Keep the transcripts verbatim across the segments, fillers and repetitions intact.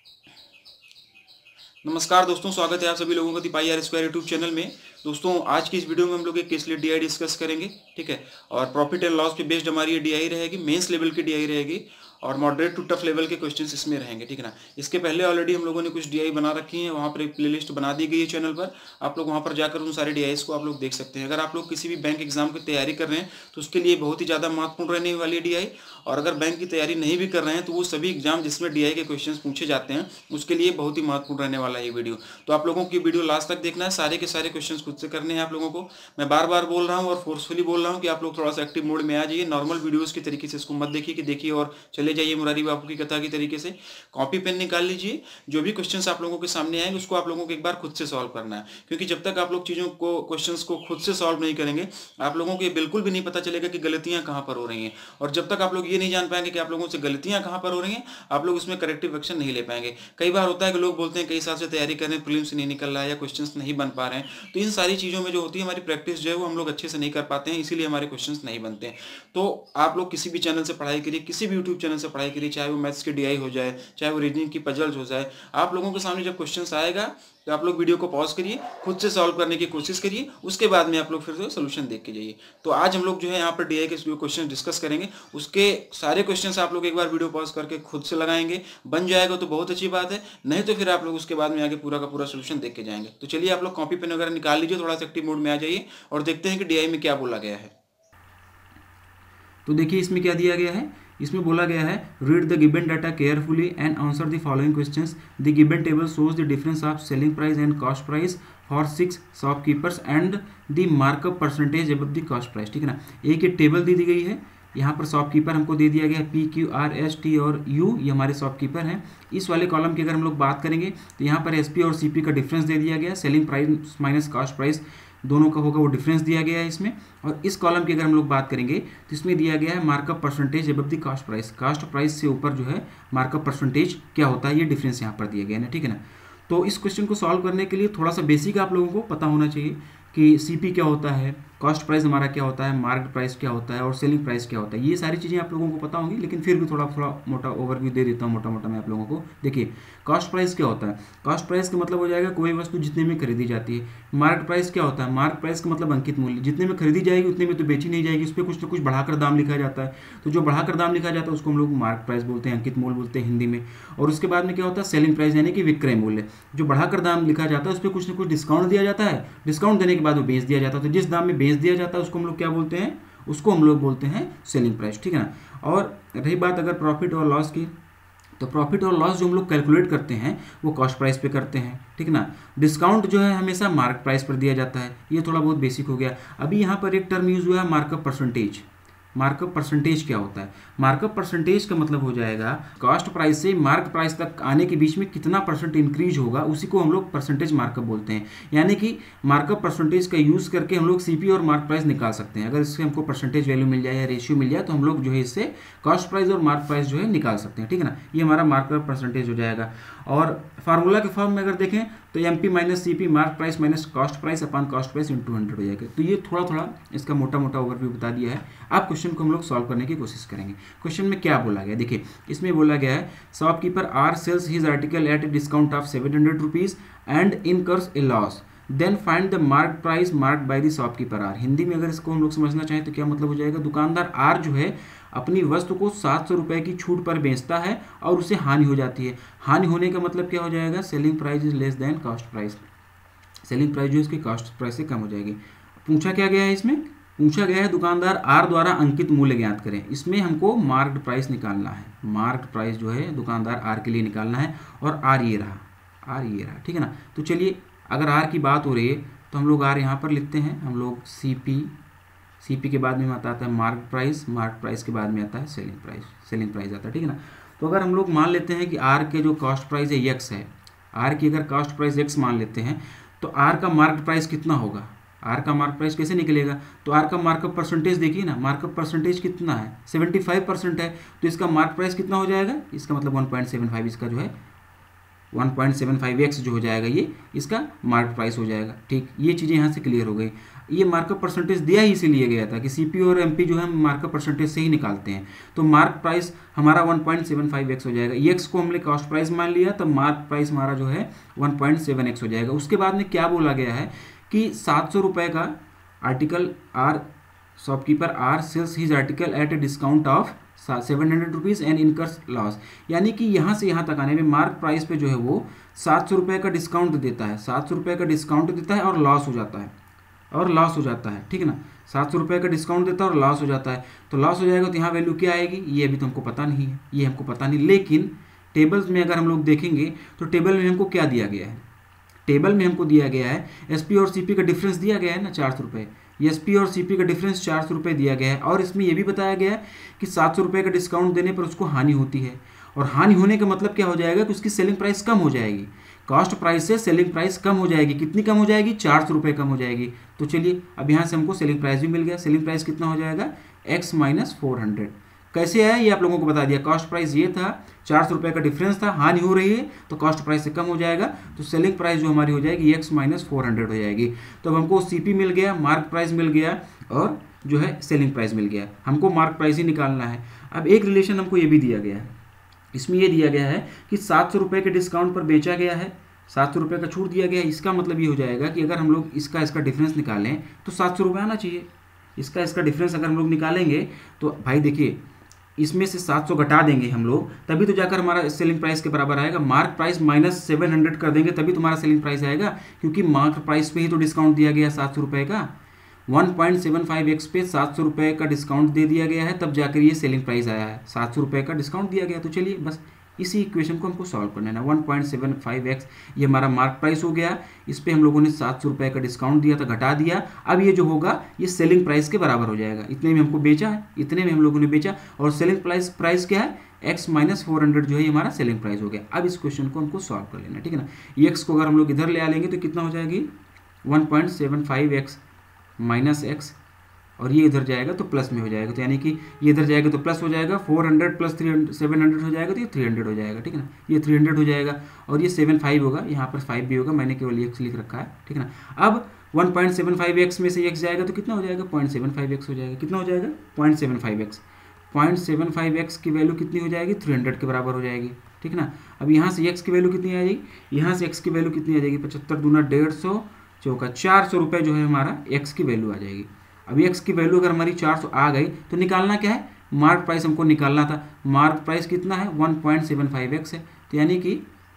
नमस्कार दोस्तों, स्वागत है आप सभी लोगों का the pi R square YouTube channel में। दोस्तों, आज की इस वीडियो में हम लोग एक केस लेट डीआई डिस्कस करेंगे, ठीक है। और प्रॉफिट एंड लॉस पे बेस्ड हमारी ये डीआई रहेगी, मेंस लेवल की डीआई रहेगी और मॉडरेट टू टफ लेवल के क्वेश्चंस इसमें रहेंगे, ठीक है ना। इसके पहले ऑलरेडी हम लोगों ने कुछ डीआई बना रखी है, वहाँ पर एक प्लेलिस्ट बना दी गई है चैनल पर। आप लोग वहाँ पर जाकर उन सारे डीआईस को आप लोग देख सकते हैं। अगर आप लोग किसी भी बैंक एग्जाम की तैयारी कर रहे हैं तो उसके लिए बहुत ही ज़्यादा महत्वपूर्ण रहने वाली है डीआई। और अगर बैंक की तैयारी नहीं भी कर रहे हैं तो वो सभी एग्जाम जिसमें डीआई के क्वेश्चंस पूछे जाते हैं उसके लिए बहुत ही महत्वपूर्ण रहने वाला है ये वीडियो। तो आप लोगों की वीडियो लास्ट तक देखना है, सारे के सारे क्वेश्चंस खुद से करने हैं आप लोगों को। मैं बार बार बोल रहा हूँ और फोर्सफुली बोल रहा हूँ कि आप लोग थोड़ा सा एक्टिव मोड में आ जाइए। नॉर्मल वीडियोस की तरीके से इसको मत देखिए कि देखिए और चले जाइए मुरारी बापू की कथा की तरीके से। कॉपी पेन निकाल लीजिए, जो भी क्वेश्चंस आप लोगों के सामने आएंगे उसको आप लोगों को एक बार खुद से सॉल्व करना है। क्योंकि जब तक आप लोग चीज़ों को क्वेश्चंस को खुद से सॉल्व नहीं करेंगे आप लोगों को ये बिल्कुल भी नहीं पता चलेगा कि गलतियाँ कहाँ पर हो रही हैं। और जब तक आप लोग ये नहीं जान पाएंगे कि आप लोगों से गलतियाँ कहाँ पर हो रही हैं, आप लोग उसमें करेक्टिव एक्शन नहीं ले पाएंगे। कई बार होता है कि लोग बोलते हैं कई साल से तैयारी कर रहे हैं, प्रीलिम्स नहीं निकल रहा है या क्वेश्चंस नहीं बन पा रहे हैं। तो इन सारी चीज़ों में जो होती है हमारी प्रैक्टिस जो है वो हम लोग अच्छे से नहीं कर पाते हैं, इसीलिए हमारे क्वेश्चंस नहीं बनते हैं। तो आप लोग किसी भी चैनल से पढ़ाई करिए, किसी भी यूट्यूब चैनल से पढ़ाई करिए, चाहे वो मैथ्स की डीआई हो जाए, चाहे वो रीजनिंग की पजल्स हो जाए, आप लोगों के सामने जब क्वेश्चंस आएगा तो आप लोग वीडियो को पॉज करिए, खुद से सॉल्व करने की कोशिश करिए, उसके बाद में आप लोग फिर से सोल्यूशन देख के जाइए। तो आज हम लोग जो है यहाँ पर डीआई के जो क्वेश्चन डिस्कस करेंगे उसके सारे क्वेश्चंस आप लोग एक बार वीडियो पॉज करके खुद से लगाएंगे। बन जाएगा तो बहुत अच्छी बात है, नहीं तो फिर आप लोग उसके बाद में आगे पूरा का पूरा सोल्यूशन देख के जाएंगे। तो चलिए आप लोग कॉपी पेन वगैरह निकाल लीजिए, थोड़ा सा एक्टिव मोड में आ जाइए और देखते हैं कि डीआई में क्या बोला गया है। तो देखिए इसमें क्या दिया गया है। इसमें बोला गया है read the given data carefully and answer the following questions. The given table shows the difference of selling price and cost price for six shopkeepers and the markup percentage above the cost price, ठीक है ना। एक ये table दी दी गई है, यहाँ पर shopkeeper हमको दे दिया गया है P Q R S T और यू, ये हमारे शॉपकीपर हैं। इस वाले कॉलम की अगर हम लोग बात करेंगे तो यहाँ पर एस पी और सी पी का डिफरेंस दे दिया गया, selling price minus cost price दोनों का होगा वो डिफरेंस दिया गया है इसमें। और इस कॉलम की अगर हम लोग बात करेंगे तो इसमें दिया गया है markup percentage above the cost price, cost price से ऊपर जो है मार्कअप परसेंटेज क्या होता है, ये डिफरेंस यहाँ पर दिया गया है ना, ठीक है ना। तो इस क्वेश्चन को सॉल्व करने के लिए थोड़ा सा बेसिक आप लोगों को पता होना चाहिए कि सीपी क्या होता है, कॉस्ट प्राइस हमारा क्या होता है, मार्केट प्राइस क्या होता है और सेलिंग प्राइस क्या होता है। ये सारी चीज़ें आप लोगों को पता होंगी, लेकिन फिर भी थोड़ा थोड़ा मोटा ओवरव्यू दे देता हूँ, मोटा मोटा मैं आप लोगों को। देखिए कॉस्ट प्राइस क्या होता है, कॉस्ट प्राइस का मतलब हो जाएगा कोई वस्तु जितने में खरीदी जाती है। मार्केट प्राइस क्या होता है, मार्केट प्राइस का मतलब अंकित मूल्य, जितने में खरीदी जाएगी उतने में तो बेची नहीं जाएगी, उस पर कुछ ना कुछ बढ़ाकर दाम लिखा जाता है। तो जो बढ़ाकर दाम लिखा जाता है उसको हम लोग मार्केट प्राइस बोलते हैं, अंकित मूल्य बोलते हैं हिंदी में। और उसके बाद में क्या होता है सेलिंग प्राइस यानी कि विक्रय मूल्य, जो बढ़ाकर दाम लिखा जाता है उस पर कुछ ना कुछ डिस्काउंट दिया जाता है, डिस्काउंट देने के बाद वो बेच दिया जाता है। तो जिस दाम में बेच दिया जाता है उसको हम लोग क्या बोलते हैं, उसको हम लोग बोलते हैं सेलिंग प्राइस, ठीक है ना। और रही बात अगर प्रॉफिट और लॉस की, तो प्रॉफिट और लॉस जो हम लोग कैलकुलेट करते हैं वो कॉस्ट प्राइस पे करते हैं, ठीक है ना। डिस्काउंट जो है हमेशा मार्केट प्राइस पर दिया जाता है, ये थोड़ा बहुत बेसिक हो गया। अभी यहाँ पर एक टर्म यूज हुआ है मार्कअप परसेंटेज। मार्कअप परसेंटेज क्या होता है, मार्कअप परसेंटेज का मतलब हो जाएगा कॉस्ट प्राइस से मार्केट प्राइस तक आने के बीच में कितना परसेंट इंक्रीज होगा, उसी को हम लोग परसेंटेज मार्कअप बोलते हैं। यानी कि मार्कअप परसेंटेज का यूज करके हम लोग सीपी और मार्केट प्राइस निकाल सकते हैं। अगर इससे हमको परसेंटेज वैल्यू मिल जाए या रेशियो मिल जाए तो हम लोग जो है इससे कॉस्ट प्राइस और मार्केट प्राइस जो है निकाल सकते हैं, ठीक है ना। ये हमारा मार्कअप परसेंटेज हो जाएगा। और फार्मूला के फॉर्म में अगर देखें तो M P minus C P market price minus cost price upon cost price into hundred हो जाएगा। तो ये थोड़ा थोड़ा इसका मोटा मोटा ओवरव्यू बता दिया है। आप क्वेश्चन को हम लोग सॉल्व करने की कोशिश करेंगे। क्वेश्चन में क्या बोला गया, देखिए इसमें बोला गया है shopkeeper R sells his article at a discount of seven hundred rupees and incurs a loss, then find the mark price mark by the shopkeeper R. Hindi में अगर इसको हम लोग समझना चाहें तो क्या मतलब हो जाएगा, दुकानदार आर जो है अपनी वस्तु को सात सौ रुपये की छूट पर बेचता है और उसे हानि हो जाती है। हानि होने का मतलब क्या हो जाएगा, selling price is less than cost price, selling price जो है इसकी कॉस्ट प्राइस से कम हो जाएगी। पूछा क्या गया है, इसमें पूछा गया है दुकानदार आर द्वारा अंकित मूल्य ज्ञात करें। इसमें हमको मार्केट प्राइस निकालना है, मार्केट प्राइस जो है दुकानदार आर के लिए निकालना है और आर ये रहा, आर ये रहा, ठीक है ना। तो चलिए अगर आर की बात हो रही है तो हम लोग आर यहाँ पर लिखते हैं, हम लोग सी पी, सी पी के बाद में आता है मार्केट प्राइस, मार्केट प्राइस के बाद में आता है सेलिंग प्राइस, सेलिंग प्राइस आता है, ठीक है ना। तो अगर हम लोग मान लेते हैं कि आर के जो कॉस्ट प्राइस है एक्स है, आर की अगर कॉस्ट प्राइस एक्स मान लेते हैं तो आर का मार्केट प्राइस कितना होगा, आर का मार्केट प्राइस कैसे निकलेगा, तो आर का मार्कअप परसेंटेज देखिए ना, मार्कअप परसेंटेज कितना है सेवेंटी फाइव परसेंट है, तो इसका मार्केट प्राइस कितना हो जाएगा, इसका मतलब वन पॉइंट सेवन फाइव इसका जो है one point seven five X जो हो जाएगा ये इसका मार्केट प्राइस हो जाएगा, ठीक। ये चीज़ें यहाँ से क्लियर हो गई। ये मार्कअप परसेंटेज दिया ही इसीलिए गया था कि सीपी और एमपी जो है हम मार्कअप परसेंटेज से ही निकालते हैं। तो मार्क प्राइस हमारा one point seven five X हो जाएगा। एक्स को हमने कॉस्ट प्राइस मान लिया, तब मार्क प्राइस हमारा जो है वन पॉइंट सेवन एक्स हो जाएगा। उसके बाद में क्या बोला गया है कि सात सौ रुपये का article R shopkeeper R sells his article at a discount of seven hundred rupees and incurs loss, यानी कि यहाँ से यहाँ तक आने में मार्क प्राइस पे जो है वो सात सौ रुपये का डिस्काउंट देता है, सात सौ रुपये का डिस्काउंट देता है और लॉस हो जाता है, और लॉस हो जाता है, ठीक है ना। सात सौ रुपये का डिस्काउंट देता है और लॉस हो जाता है, तो लॉस हो जाएगा तो यहाँ वैल्यू क्या आएगी ये अभी तो हमको पता नहीं है, ये हमको पता नहीं। लेकिन टेबल्स में अगर हम लोग देखेंगे तो टेबल में हमको क्या दिया गया है, टेबल में हमको दिया गया है एसपी और सीपी का डिफरेंस दिया गया है ना चार सौ रुपये, एसपी और सीपी का डिफरेंस चार सौ रुपये दिया गया है। और इसमें यह भी बताया गया है कि सात सौ रुपये का डिस्काउंट देने पर उसको हानि होती है, और हानि होने का मतलब क्या हो जाएगा कि उसकी सेलिंग प्राइस कम हो जाएगी, कॉस्ट प्राइस से सेलिंग प्राइस कम हो जाएगी। कितनी कम हो जाएगी, चार सौ रुपये कम हो जाएगी। तो चलिए अब यहाँ से हमको सेलिंग प्राइस भी मिल गया। सेलिंग प्राइस कितना हो जाएगा, एक्स माइनस फोर हंड्रेड। कैसे आया ये आप लोगों को बता दिया। कॉस्ट प्राइस ये था, चार सौ रुपये का डिफरेंस था, हानि हो रही है तो कॉस्ट प्राइस से कम हो जाएगा, तो सेलिंग प्राइस जो हमारी हो जाएगी एक्स माइनस फोर हंड्रेड हो जाएगी। तो अब हमको सीपी मिल गया, मार्क प्राइस मिल गया और जो है सेलिंग प्राइस मिल गया। हमको मार्क प्राइस ही निकालना है। अब एक रिलेशन हमको ये भी दिया गया है, इसमें ये दिया गया है कि सात सौ रुपये के डिस्काउंट पर बेचा गया है, सात सौ रुपये का छूट दिया गया है। इसका मतलब ये हो जाएगा कि अगर हम लोग इसका इसका डिफरेंस निकालें तो सात सौ रुपये आना चाहिए। इसका इसका डिफरेंस अगर हम लोग निकालेंगे तो भाई देखिए इसमें से सात सौ घटा देंगे हम लोग, तभी तो जाकर हमारा सेलिंग प्राइस के बराबर आएगा। Mark price minus seven hundred कर देंगे तभी तुम्हारा सेलिंग प्राइस आएगा, क्योंकि मार्क प्राइस पे ही तो डिस्काउंट दिया गया है सात सौ रुपये का। One point seven five X पे सात सौ रुपये का डिस्काउंट दे दिया गया है, तब जाकर ये सेलिंग प्राइस आया है। सात सौ रुपये का डिस्काउंट दिया गया। तो चलिए बस इसी इक्वेशन को हमको सॉल्व करना है ना। One point seven five X ये हमारा मार्क प्राइस हो गया, इस पर हम लोगों ने सात सौ रुपये का डिस्काउंट दिया था, घटा दिया। अब ये जो होगा ये सेलिंग प्राइस के बराबर हो जाएगा। इतने में हमको बेचा है, इतने में हम लोगों ने बेचा, और सेलिंग प्राइस प्राइस क्या है, एक्स माइनस फोर हंड्रेड जो है ये हमारा सेलिंग प्राइस हो गया। अब इस क्वेश्चन को हमको सॉल्व कर लेना, ठीक है ना। एक्स को अगर हम लोग इधर ले आ लेंगे तो कितना हो जाएगी, one point seven five X minus X, और ये इधर जाएगा तो प्लस में हो जाएगा, तो यानी कि ये इधर जाएगा तो प्लस हो जाएगा, four hundred plus three hundred seven hundred हो जाएगा, तो ये थ्री हंड्रेड हो जाएगा, ठीक है ना। ये थ्री हंड्रेड हो जाएगा और ये सेवन फाइव होगा, यहाँ पर फाइव भी होगा, मैंने केवल एक्स लिख रखा है, ठीक है ना। अब one point seven five X में से एक्स जाएगा तो कितना हो जाएगा, पॉइंट सेवन फाइव एक्स हो जाएगा। कितना हो जाएगा, point seven five X. Point seven five X की वैल्यू कितनी हो जाएगी, थ्री हंड्रेड के बराबर हो जाएगी, ठीक ना। अब यहाँ से एक्स की वैल्यू कितनी आ जाएगी, यहाँ से एक्स की वैल्यू कितनी आ जाएगी, पचहत्तर दूना डेढ़ सौ चौका चार सौ रुपये जो है हमारा एक्स की वैल्यू आ जाएगी। अब एक्स की वैल्यू अगर हमारी चार सौ आ गई तो निकालना क्या है, मार्क प्राइस हमको निकालना था। मार्क प्राइस कितना है, one point seven five X है, तो यानी कि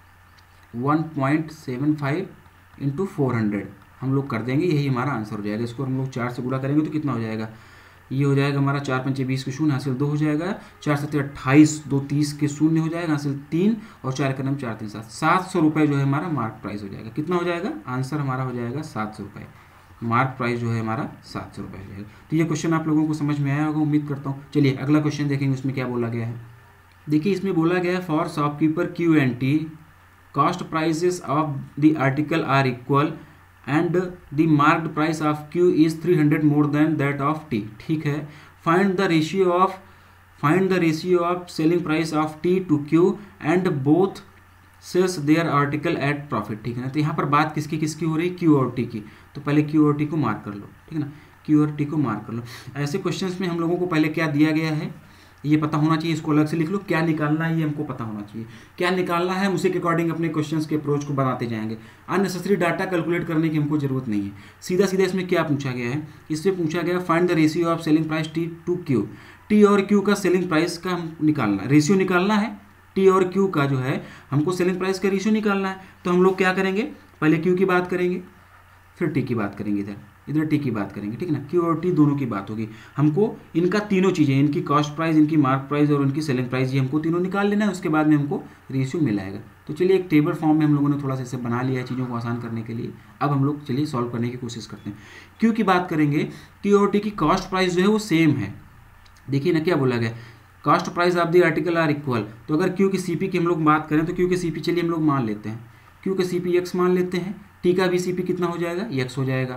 one point seven five into four hundred हम लोग कर देंगे, यही हमारा आंसर हो जाएगा। इसको हम लोग चार से गुणा करेंगे तो कितना हो जाएगा, ये हो जाएगा हमारा चार पंचे बीस के शून्य हासिल दो हो जाएगा, चार सत्तर अट्ठाईस, दो तीस के शून्य हो जाएगा हासिल तीन, और चार का नाम चार तीन सात, सात सौ रुपये जो है हमारा मार्क प्राइस हो जाएगा। कितना हो जाएगा, आंसर हमारा हो जाएगा सात सौ रुपये। मार्क प्राइस जो है हमारा सात सौ रुपये हो जाएगा। तो ये क्वेश्चन आप लोगों को समझ में आया होगा, उम्मीद करता हूँ। चलिए अगला क्वेश्चन देखेंगे, उसमें क्या बोला गया है। देखिए इसमें बोला गया है, for shopkeeper Q and T cost prices of the article are equal and the marked price of Q is three hundred more than that of T. ठीक है, find the ratio of find the ratio of selling price of T to Q and both sells their article at profit. ठीक है ना, तो यहाँ पर बात किसकी किसकी हो रही है, क्यू और टी की। तो पहले क्यू और टी को मार्क कर लो, ठीक है ना, क्यू और टी को मार्क कर लो। ऐसे क्वेश्चंस में हम लोगों को पहले क्या दिया गया है ये पता होना चाहिए, इसको अलग से लिख लो। क्या निकालना है ये हमको पता होना चाहिए, क्या निकालना है उसी के अकॉर्डिंग अपने क्वेश्चंस के अप्रोच को बनाते जाएंगे। अननेसेसरी डाटा कैलकुलेट करने की हमको जरूरत नहीं है। सीधा सीधा इसमें क्या पूछा गया है, इसमें पूछा गया find the ratio of selling price T to Q. T और क्यू का सेलिंग प्राइस का हम निकालना, रेशियो निकालना है। टी और क्यू का जो है हमको सेलिंग प्राइस का रेशियो निकालना है। तो हम लोग क्या करेंगे, पहले क्यू की बात करेंगे, फिर टी की बात करेंगे, इधर इधर टी की बात करेंगे, ठीक है ना। क्यू और टी दोनों की बात होगी। हमको इनका तीनों चीज़ें, इनकी कॉस्ट प्राइस, इनकी मार्क प्राइस और इनकी सेलिंग प्राइस, ये हमको तीनों निकाल लेना है। उसके बाद में हमको रेशियो मिलाएगा। तो चलिए एक टेबल फॉर्म में हम लोगों ने थोड़ा सा इसे बना लिया है चीज़ों को आसान करने के लिए। अब हम लोग चलिए सॉल्व करने की कोशिश करते हैं। क्यू की बात करेंगे, क्यू और टी की कॉस्ट प्राइस जो है वो सेम है। देखिए ना क्या बोला गया, cost price of the article are equal. तो अगर क्यू की सीपी की हम लोग बात करें तो क्यू के सीपी चलिए हम लोग मान लेते हैं, क्यू के सीपी एक्स मान लेते हैं, टी का भी सीपी कितना हो जाएगा, एक्स हो जाएगा।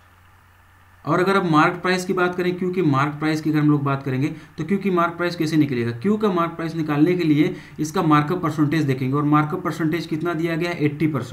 और अगर अब मार्क प्राइस की बात करें, क्यू की मार्क प्राइस की अगर हम लोग बात करेंगे तो क्यू की मार्क प्राइस कैसे निकलेगा, क्यू का मार्क प्राइस निकालने के लिए इसका मार्कअप परसेंटेज देखेंगे। और मार्कअप परसेंटेज कितना दिया गया है, एट्टी परसेंट।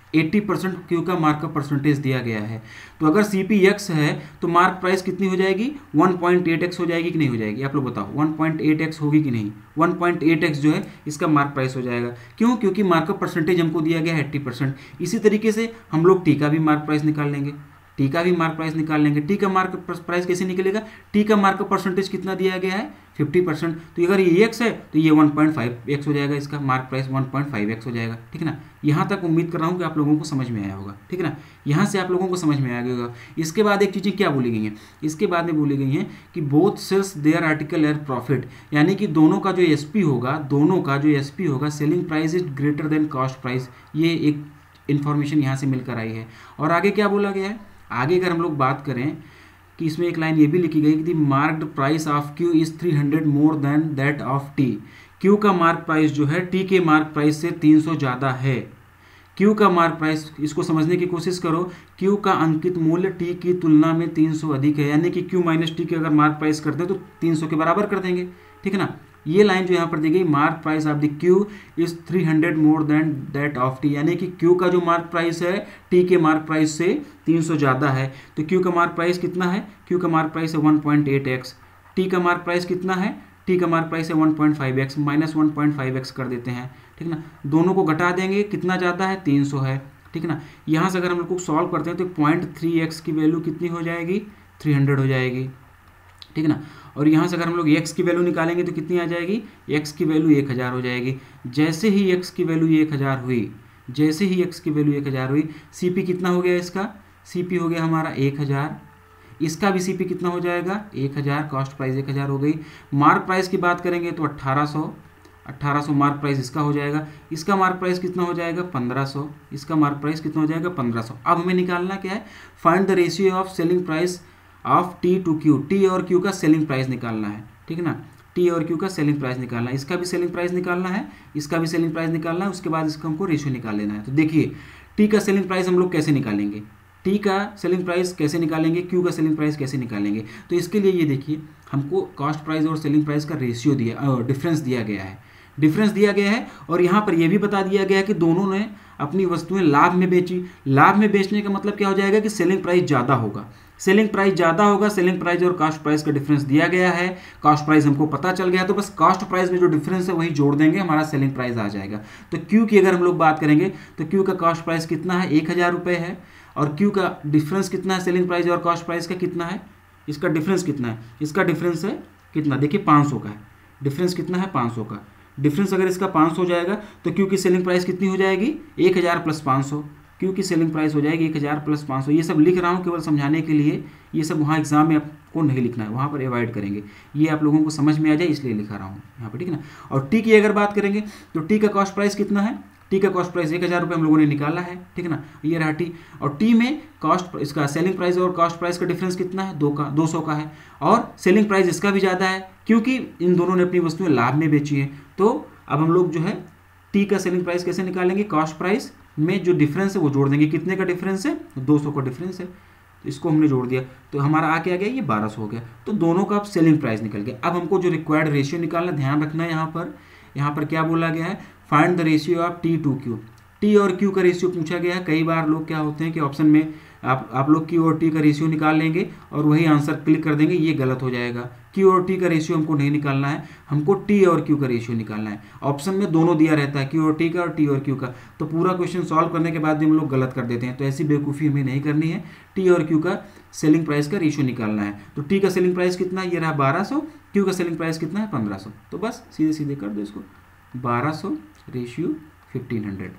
अस्सी परसेंट क्यू का मार्कअप परसेंटेज दिया गया है। तो अगर सी पी एक्स है तो मार्क प्राइस कितनी हो जाएगी, वन पॉइंट एट एक्स हो जाएगी कि नहीं हो जाएगी, आप लोग बताओ, वन पॉइंट एट एक्स होगी कि नहीं, वन पॉइंट एट एक्स जो है इसका मार्क प्राइस हो जाएगा। क्यों? क्योंकि मार्कअप परसेंटेज हमको दिया गया है अस्सी परसेंट। इसी तरीके से हम लोग टी का भी मार्क प्राइस निकाल लेंगे, टी का भी मार्क प्राइस निकाल लेंगे। टी का मार्क प्राइस कैसे निकलेगा, टी का मार्क परसेंटेज कितना दिया गया है, फिफ्टी परसेंट। तो अगर ये एक्स है तो ये वन पॉइंट फाइव एक्स हो जाएगा, इसका mark price one point five X हो जाएगा, ठीक है ना। यहाँ तक उम्मीद कर रहा हूँ कि आप लोगों को समझ में आया होगा, ठीक है ना, यहाँ से आप लोगों को समझ में आ गया होगा। इसके बाद एक चीज़ें क्या बोली गई हैं, इसके बाद में बोली गई हैं कि both sells their article air profit, यानी कि दोनों का जो एस पी होगा, दोनों का जो एस पी होगा, selling price is greater than cost price, ये एक इन्फॉर्मेशन यहाँ से मिलकर आई है। और आगे क्या बोला गया है, आगे अगर हम लोग बात करें कि इसमें एक लाइन ये भी लिखी गई कि the marked price of Q is three hundred more than that of T, Q का मार्क प्राइस जो है टी के मार्क प्राइस से तीन सौ ज़्यादा है। क्यू का मार्क प्राइस, इसको समझने की कोशिश करो, क्यू का अंकित मूल्य टी की तुलना में तीन सौ अधिक है, यानी कि क्यू माइनस टी के अगर मार्क प्राइस करते हैं तो तीन सौ के बराबर कर देंगे, ठीक है ना। ये लाइन जो यहाँ पर दी गई, mark price of the Q is three hundred more than that of T, यानी कि क्यू का जो मार्क प्राइस है टी के मार्क प्राइस से तीन सौ ज़्यादा है। तो क्यू का मार्क प्राइस कितना है, क्यू का मार्क प्राइस है one point eight X, T का मार्क प्राइस कितना है, टी का मार्क प्राइस है one point five X, minus one point five X कर देते हैं, ठीक है ना। दोनों को घटा देंगे, कितना ज़्यादा है, तीन सौ है, ठीक है ना। यहाँ से अगर हम लोग को सॉल्व करते हैं तो पॉइंट थ्री एक्स की वैल्यू कितनी हो जाएगी, थ्री हंड्रेड हो जाएगी, ठीक है ना। और यहाँ से अगर हम लोग x की वैल्यू निकालेंगे तो कितनी आ जाएगी, x की वैल्यू एक हज़ार हो जाएगी। जैसे ही x की वैल्यू एक हज़ार हुई, जैसे ही x की वैल्यू एक हज़ार हुई, cp कितना हो गया इसका, cp हो गया हमारा एक हज़ार, इसका भी cp कितना हो जाएगा, एक हज़ार, कॉस्ट प्राइस एक हज़ार हो गई। मार्क प्राइस की बात करेंगे तो अट्ठारह सौ, अट्ठारह सौ मार्क प्राइस इसका हो जाएगा, इसका मार्क प्राइस कितना हो जाएगा, पंद्रह सौ, इसका मार्क प्राइस कितना हो जाएगा, पंद्रह सौ। अब हमें निकालना क्या है, find the ratio of selling price of T to Q, T और क्यू का सेलिंग प्राइस निकालना है, ठीक है ना, टी और क्यू का सेलिंग प्राइस निकालना है, इसका भी सेलिंग प्राइस निकालना है, इसका भी सेलिंग प्राइस निकालना है, उसके बाद इसका हमको रेशियो निकाल लेना है। तो देखिए टी का सेलिंग प्राइस हम लोग कैसे निकालेंगे, टी का सेलिंग प्राइस कैसे निकालेंगे, क्यू का सेलिंग प्राइस कैसे निकालेंगे। तो इसके लिए ये देखिए हमको कॉस्ट प्राइस और सेलिंग प्राइस का रेशियो दिया, डिफरेंस दिया गया है, डिफरेंस दिया गया है। और यहाँ पर यह भी बता दिया गया है कि दोनों ने अपनी वस्तुएं लाभ में बेची। लाभ में बेचने का मतलब क्या हो जाएगा कि सेलिंग प्राइस ज़्यादा होगा, सेलिंग प्राइस ज़्यादा होगा, सेलिंग प्राइस और कॉस्ट प्राइस का डिफरेंस दिया गया है, कॉस्ट प्राइस हमको पता चल गया, तो बस कॉस्ट प्राइस में जो डिफरेंस है वही जोड़ देंगे, हमारा सेलिंग प्राइस आ जाएगा। तो क्यू की अगर हम लोग बात करेंगे तो क्यू का कॉस्ट प्राइस कितना है, एक हज़ार रुपये है, और क्यू का डिफरेंस कितना है, सेलिंग प्राइस और कॉस्ट प्राइस का कितना है, इसका डिफरेंस कितना है, इसका डिफरेंस है कितना, देखिए पाँच सौ का है, डिफरेंस कितना है, पाँच सौ का डिफरेंस। अगर इसका पाँच सौ हो जाएगा तो क्यू की सेलिंग प्राइस कितनी हो जाएगी, एक हज़ार प्लस पाँच सौ, क्यू की सेलिंग प्राइस हो जाएगी एक हज़ार प्लस पाँच सौ। ये सब लिख रहा हूँ केवल समझाने के लिए, ये सब वहाँ एग्जाम में आपको नहीं लिखना है, वहाँ पर अवॉइड करेंगे, ये आप लोगों को समझ में आ जाए इसलिए लिखा रहा हूँ यहाँ पर, ठीक है ना। और टी की अगर बात करेंगे तो टी का कॉस्ट प्राइस कितना है, टी का कॉस्ट प्राइस एक हज़ार रुपये हम लोगों ने निकाला है, ठीक है ना, ये रहा टी। और टी में कॉस्ट इसका सेलिंग प्राइस और कॉस्ट प्राइस का डिफरेंस कितना है, दो का दो सौ का है, और सेलिंग प्राइस इसका भी ज़्यादा है क्योंकि इन दोनों ने अपनी वस्तुएं लाभ में बेची है। तो अब हम लोग जो है टी का सेलिंग प्राइस कैसे निकालेंगे, कॉस्ट प्राइस में जो डिफरेंस है वो जोड़ देंगे, कितने का डिफरेंस है, दो सौ का डिफरेंस है, तो इसको हमने जोड़ दिया तो हमारा आ क्या गया, ये बारह सौ हो गया। तो दोनों का अब सेलिंग प्राइस निकल गया। अब हमको जो रिक्वायर्ड रेशियो निकालना, ध्यान रखना है यहाँ पर, यहाँ पर क्या बोला गया है, find the ratio of T to Q, T और क्यू का रेशियो पूछा गया है। कई बार लोग क्या होते हैं कि ऑप्शन में आप आप लोग क्यू और टी का रेशियो निकाल लेंगे और वही आंसर क्लिक कर देंगे, ये गलत हो जाएगा। क्यू और टी का रेशियो हमको नहीं निकालना है, हमको टी और क्यू का रेशियो निकालना है। ऑप्शन में दोनों दिया रहता है, क्यू और टी का और टी और क्यू का, तो पूरा क्वेश्चन सॉल्व करने के बाद भी हम लोग गलत कर देते हैं, तो ऐसी बेवकूफ़ी हमें नहीं करनी है। टी और क्यू का सेलिंग प्राइस का रेशियो निकालना है। तो टी का सेलिंग प्राइस कितना है, ये रहा बारह सौ, क्यू का सेलिंग प्राइस कितना है, पंद्रह सौ। तो बस सीधे सीधे कर दो इसको, बारह सौ रेशियो फिफ्टीन हंड्रेड,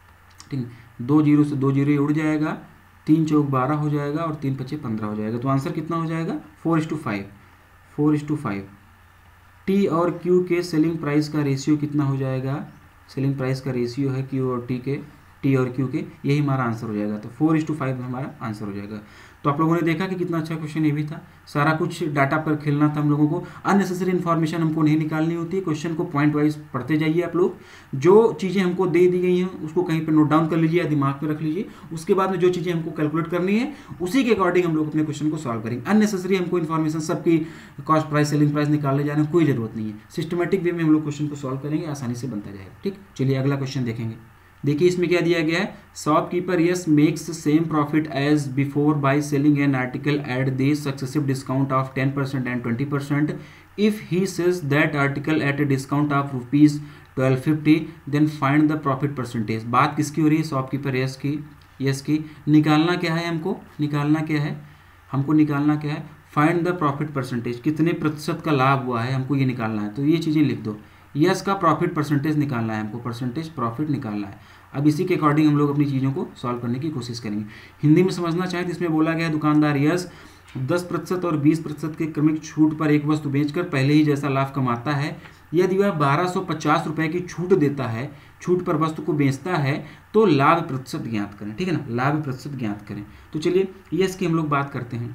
ठीक है। दो जीरो से दो जीरो उड़ जाएगा, तीन चौक बारह हो जाएगा और तीन पच्चे पंद्रह हो जाएगा। तो आंसर कितना हो जाएगा, four is to five, four is to five. T और क्यू के सेलिंग प्राइस का रेशियो कितना हो जाएगा, सेलिंग प्राइस का रेशियो है क्यू और टी के, टी और क्यू के, यही हमारा आंसर हो जाएगा। तो फोर इस टू फाइव हमारा आंसर हो जाएगा। तो आप लोगों ने देखा कि कितना अच्छा क्वेश्चन ये भी था, सारा कुछ डाटा पर खेलना था हम लोगों को, अननेसेसरी इन्फॉर्मेशन हमको नहीं निकालनी होती है। क्वेश्चन को पॉइंट वाइज पढ़ते जाइए आप लोग, जो चीज़ें हमको दे दी गई हैं उसको कहीं पर नोट डाउन कर लीजिए या दिमाग में रख लीजिए, उसके बाद में जो चीज़ें हमको कैलकुलेट करनी है उसी के अकॉर्डिंग हम लोग अपने क्वेश्चन को सॉल्व करेंगे। अननेसेसरी हमको इन्फॉर्मेशन सबकी कॉस्ट प्राइस सेलिंग प्राइस निकालने जाने की कोई जरूरत नहीं है। सिस्टमेटिक वे में हम लोग क्वेश्चन को सॉल्व करेंगे, आसानी से बनता जाएगा। ठीक, चलिए अगला क्वेश्चन देखेंगे। देखिए इसमें क्या दिया गया है, shopkeeper yes makes same profit as before by selling an article at the successive discount of ten percent and twenty percent if he sells that article at a discount of rupees twelve fifty then find the profit percentage. बात किसकी हो रही है, shopkeeper yes की yes की निकालना क्या है, हमको निकालना क्या है, हमको निकालना क्या है, फाइंड द प्रॉफिट परसेंटेज, कितने प्रतिशत का लाभ हुआ है हमको ये निकालना है। तो ये चीज़ें लिख दो, यस का प्रॉफिट परसेंटेज निकालना है हमको, परसेंटेज प्रॉफिट निकालना है। अब इसी के अकॉर्डिंग हम लोग अपनी चीज़ों को सॉल्व करने की कोशिश करेंगे। हिंदी में समझना चाहें तो इसमें बोला गया है दुकानदार यस दस प्रतिशत और बीस प्रतिशत के क्रमिक छूट पर एक वस्तु बेचकर पहले ही जैसा लाभ कमाता है। यदि वह बारह सौ पचास रुपये की छूट देता है, छूट पर वस्तु को बेचता है तो लाभ प्रतिशत ज्ञात करें, ठीक है ना, लाभ प्रतिशत ज्ञात करें। तो चलिए यस की हम लोग बात करते हैं,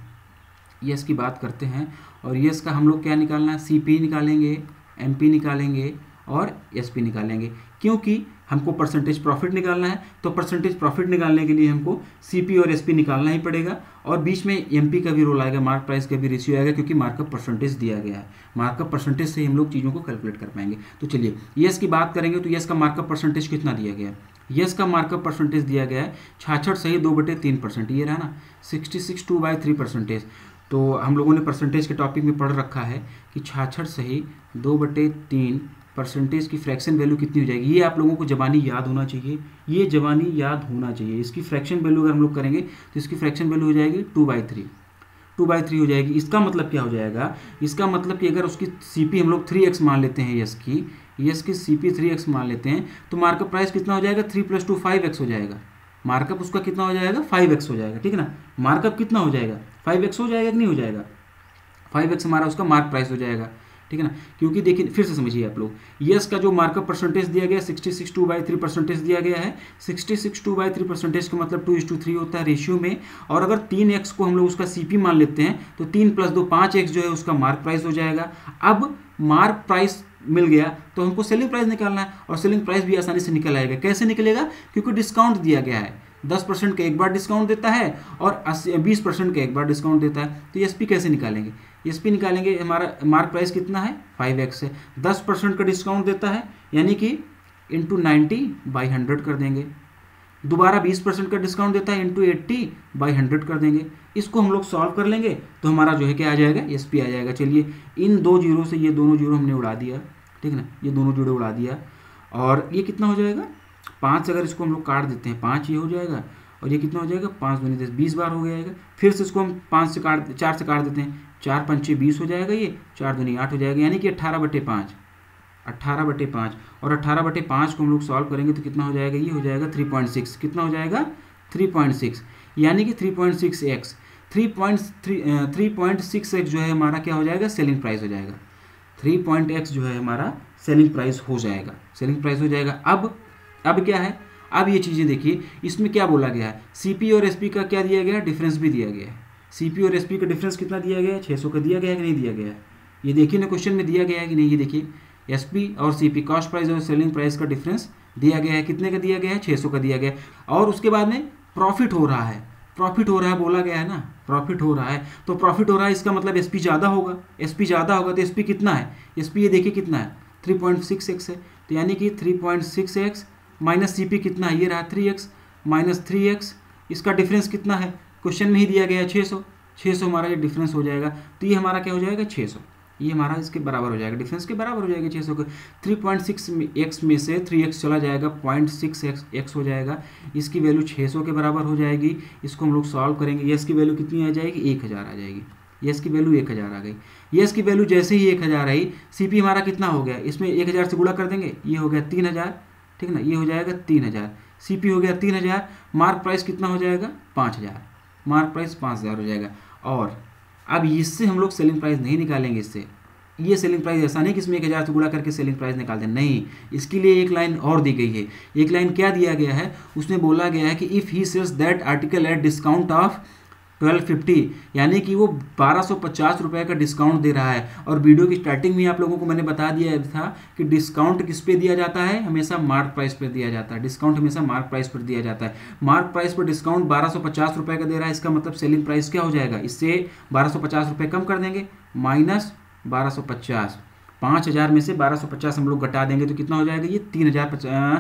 यस की बात करते हैं और यस का हम लोग क्या निकालना है, सी पी निकालेंगे, एम पी निकालेंगे और एस पी निकालेंगे, क्योंकि हमको परसेंटेज प्रॉफिट निकालना है। तो परसेंटेज प्रॉफिट निकालने के लिए हमको सीपी और एसपी निकालना ही पड़ेगा और बीच में एमपी का भी रोल आएगा, मार्क प्राइस का भी रेशियो आएगा, क्योंकि मार्कअप परसेंटेज दिया गया है। मार्कअप परसेंटेज से हम लोग चीज़ों को कैलकुलेट कर पाएंगे। तो चलिए यस की बात करेंगे तो यस का मार्कअप परसेंटेज कितना दिया गया है, यस का मार्कअप परसेंटेज दिया गया है छाछठ सही दो बटे तीन परसेंट, ये रहा ना, sixty six two by three percentage. तो हम लोगों ने परसेंटेज के टॉपिक में पढ़ रखा है कि छाछठ सही दो बटे तीन परसेंटेज की फ्रैक्शन वैल्यू कितनी हो जाएगी, ये आप लोगों को जबानी याद होना चाहिए, ये जबानी याद होना चाहिए। इसकी फ्रैक्शन वैल्यू अगर हम लोग करेंगे तो इसकी फ्रैक्शन वैल्यू हो जाएगी two by three, two by three हो जाएगी। इसका मतलब क्या हो जाएगा, इसका मतलब कि अगर उसकी सीपी हम लोग थ्री एक्स मान लेते हैं, यस की यस की सीपी थ्री एक्स मान लेते हैं तो मार्कअप प्राइस कितना हो जाएगा, three plus two five X हो जाएगा। मार्कअप उसका कितना हो जाएगा, फाइव एक्स हो जाएगा, ठीक है ना। मार्कअप कितना हो जाएगा, फाइव एक्स हो जाएगा कि नहीं हो जाएगा, फाइव एक्स हमारा उसका मार्क प्राइस हो जाएगा, ठीक है ना। क्योंकि देखिए फिर से समझिए आप लोग, यस का जो मार्कअप परसेंटेज दिया गया है sixty six two by three percentage दिया गया है, sixty six two by three percentage का मतलब टू इज टू थ्री होता है रेशियो में। और अगर तीन एक्स को हम लोग उसका सीपी मान लेते हैं तो तीन प्लस दो पाँच एक्स जो है उसका मार्क प्राइस हो जाएगा। अब मार्क प्राइस मिल गया तो हमको सेलिंग प्राइस निकालना है और सेलिंग प्राइस भी आसानी से निकल आएगा। कैसे निकलेगा, क्योंकि डिस्काउंट दिया गया है, दस परसेंट का एक बार डिस्काउंट देता है और बीस परसेंट का एक बार डिस्काउंट देता है। तो एस पी कैसे निकालेंगे, एस पी निकालेंगे, हमारा मार्क प्राइस कितना है फाइव एक्स है, दस परसेंट का डिस्काउंट देता है यानी कि इंटू नाइन्टी बाई हंड्रेड कर देंगे, दोबारा बीस परसेंट का डिस्काउंट देता है इंटू एट्टी बाई हंड्रेड कर देंगे। इसको हम लोग सॉल्व कर लेंगे तो हमारा जो है क्या आ जाएगा, एस पी आ जाएगा। चलिए इन दो जीरो से ये दोनों जीरो हमने उड़ा दिया, ठीक है ना, ये दोनों जीरो उड़ा दिया और ये कितना हो जाएगा, पाँच, अगर इसको हम लोग काट देते हैं पाँच ये हो जाएगा और ये कितना हो जाएगा, पाँच दूनी दस, बीस बार हो जाएगा। फिर से इसको हम पाँच से काट चार से काट देते हैं, चार पंचे बीस हो जाएगा, ये चार दूनी आठ हो जाएगा, यानी कि अट्ठारह बटे पाँच, अट्ठारह बटे पाँच और अट्ठारह बटे पाँच को हम लोग सॉल्व करेंगे तो कितना हो जाएगा, ये हो जाएगा थ्री पॉइंट सिक्स, कितना हो जाएगा थ्री पॉइंट सिक्स, यानी कि three point six X, three point three three point six X जो है हमारा क्या हो जाएगा, सेलिंग प्राइस हो जाएगा। थ्री पॉइंट एक्स जो है हमारा सेलिंग प्राइस हो जाएगा, सेलिंग प्राइस हो जाएगा। अब अब क्या है, अब ये चीज़ें देखिए, इसमें क्या बोला गया है, सीपी और एसपी का क्या दिया गया है, डिफरेंस भी दिया गया है। सीपी और एसपी का डिफरेंस कितना दिया गया है, छः सौ का दिया गया है कि नहीं दिया गया है, ये देखिए ना क्वेश्चन में दिया गया है कि नहीं। ये देखिए एसपी और सीपी कॉस्ट प्राइस और सेलिंग प्राइस का डिफरेंस दिया गया है, कितने का दिया गया है, छः सौ का दिया गया है। और उसके बाद में प्रॉफिट हो रहा है, प्रॉफिट हो रहा है बोला गया है ना, प्रॉफिट हो रहा है तो प्रॉफिट हो रहा है, इसका मतलब एसपी ज़्यादा होगा, एसपी ज़्यादा होगा तो एसपी कितना है, एसपी ये देखिए कितना है, थ्री पॉइंट सिक्स एक्स है, तो यानी कि three point six x minus C P कितना है, ये रहा three X minus three X, इसका डिफरेंस कितना है, क्वेश्चन में ही दिया गया है छः सौ, छः सौ हमारा ये डिफरेंस हो जाएगा। तो ये हमारा क्या हो जाएगा, छः सौ, ये हमारा इसके बराबर हो जाएगा, डिफरेंस के बराबर हो जाएगा छः सौ का। थ्री पॉइंट सिक्स एक्स में से थ्री एक्स चला जाएगा, पॉइंट सिक्स एक्स एक्स हो जाएगा, इसकी वैल्यू छः सौ के बराबर हो जाएगी। इसको हम लोग सॉल्व करेंगे, यस की वैल्यू कितनी आ जाएगी, एक हज़ार आ जाएगी, यस की वैल्यू एक हज़ार आ गई। यस की वैल्यू जैसे ही एक हज़ार आई, सी पी हमारा कितना हो गया, इसमें एक हज़ार से गुणा कर देंगे, ये हो गया तीन हज़ार, ठीक है ना, ये हो जाएगा तीन हज़ार, सी पी हो गया तीन हज़ार, मार्क प्राइस कितना हो जाएगा, पाँच हज़ार, मार्क प्राइस पाँच हज़ार हो जाएगा। और अब इससे हम लोग सेलिंग प्राइस नहीं निकालेंगे, इससे ये सेलिंग प्राइस ऐसा नहीं कि इसमें एक हज़ार से गुणा करके सेलिंग प्राइस निकाल दें, नहीं, इसके लिए एक लाइन और दी गई है। एक लाइन क्या दिया गया है, उसमें बोला गया है कि if he sells that article at discount of twelve fifty, यानी कि वो बारह सौ पचास रुपये का डिस्काउंट दे रहा है। और वीडियो की स्टार्टिंग में आप लोगों को मैंने बता दिया था कि डिस्काउंट किस पे दिया जाता है, हमेशा मार्क प्राइस पर दिया जाता है, डिस्काउंट हमेशा मार्क प्राइस पर दिया जाता है। मार्क प्राइस पर डिस्काउंट बारह सौ पचास रुपये का दे रहा है, इसका मतलब सेलिंग प्राइस क्या हो जाएगा, इससे बारह सौ पचास रुपये कम कर देंगे, माइनस बारह सौ पचास, पाँच हज़ार में से बारह सौ पचास हम लोग घटा देंगे तो कितना हो जाएगा, ये तीन हज़ार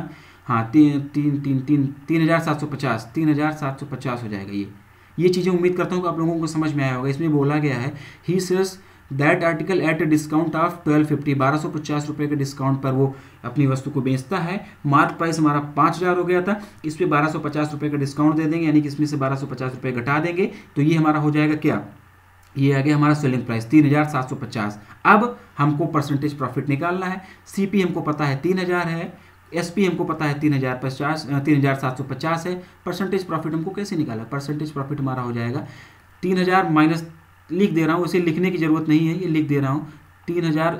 हाँ तीन तीन तीन तीन तीन हज़ार सात सौ पचास तीन हज़ार सात सौ पचास हो जाएगा। ये ये चीज़ें उम्मीद करता हूँ कि आप लोगों को समझ में आया होगा। इसमें बोला गया है he sells that article at a discount of twelve fifty बारह सौ पचास रुपये के डिस्काउंट पर वो अपनी वस्तु को बेचता है। मार्क प्राइस हमारा पाँच हज़ार हो गया था, इस पर बारह सौ पचास रुपये का डिस्काउंट दे देंगे, यानी कि इसमें से बारह सौ पचास रुपये घटा देंगे, तो ये हमारा हो जाएगा क्या, ये आ गया हमारा सेलिंग प्राइस तीन हज़ार सात सौ पचास। अब हमको परसेंटेज प्रॉफिट निकालना है। सीपी हमको पता है तीन हज़ार है, एसपी हमको पता है तीन हज़ार पचास तीन हज़ार सात सौ पचास है। परसेंटेज प्रॉफिट हमको कैसे निकाला, परसेंटेज प्रॉफिट हमारा हो जाएगा तीन हज़ार माइनस, लिख दे रहा हूँ, उसे लिखने की ज़रूरत नहीं है, ये लिख दे रहा हूँ तीन हज़ार,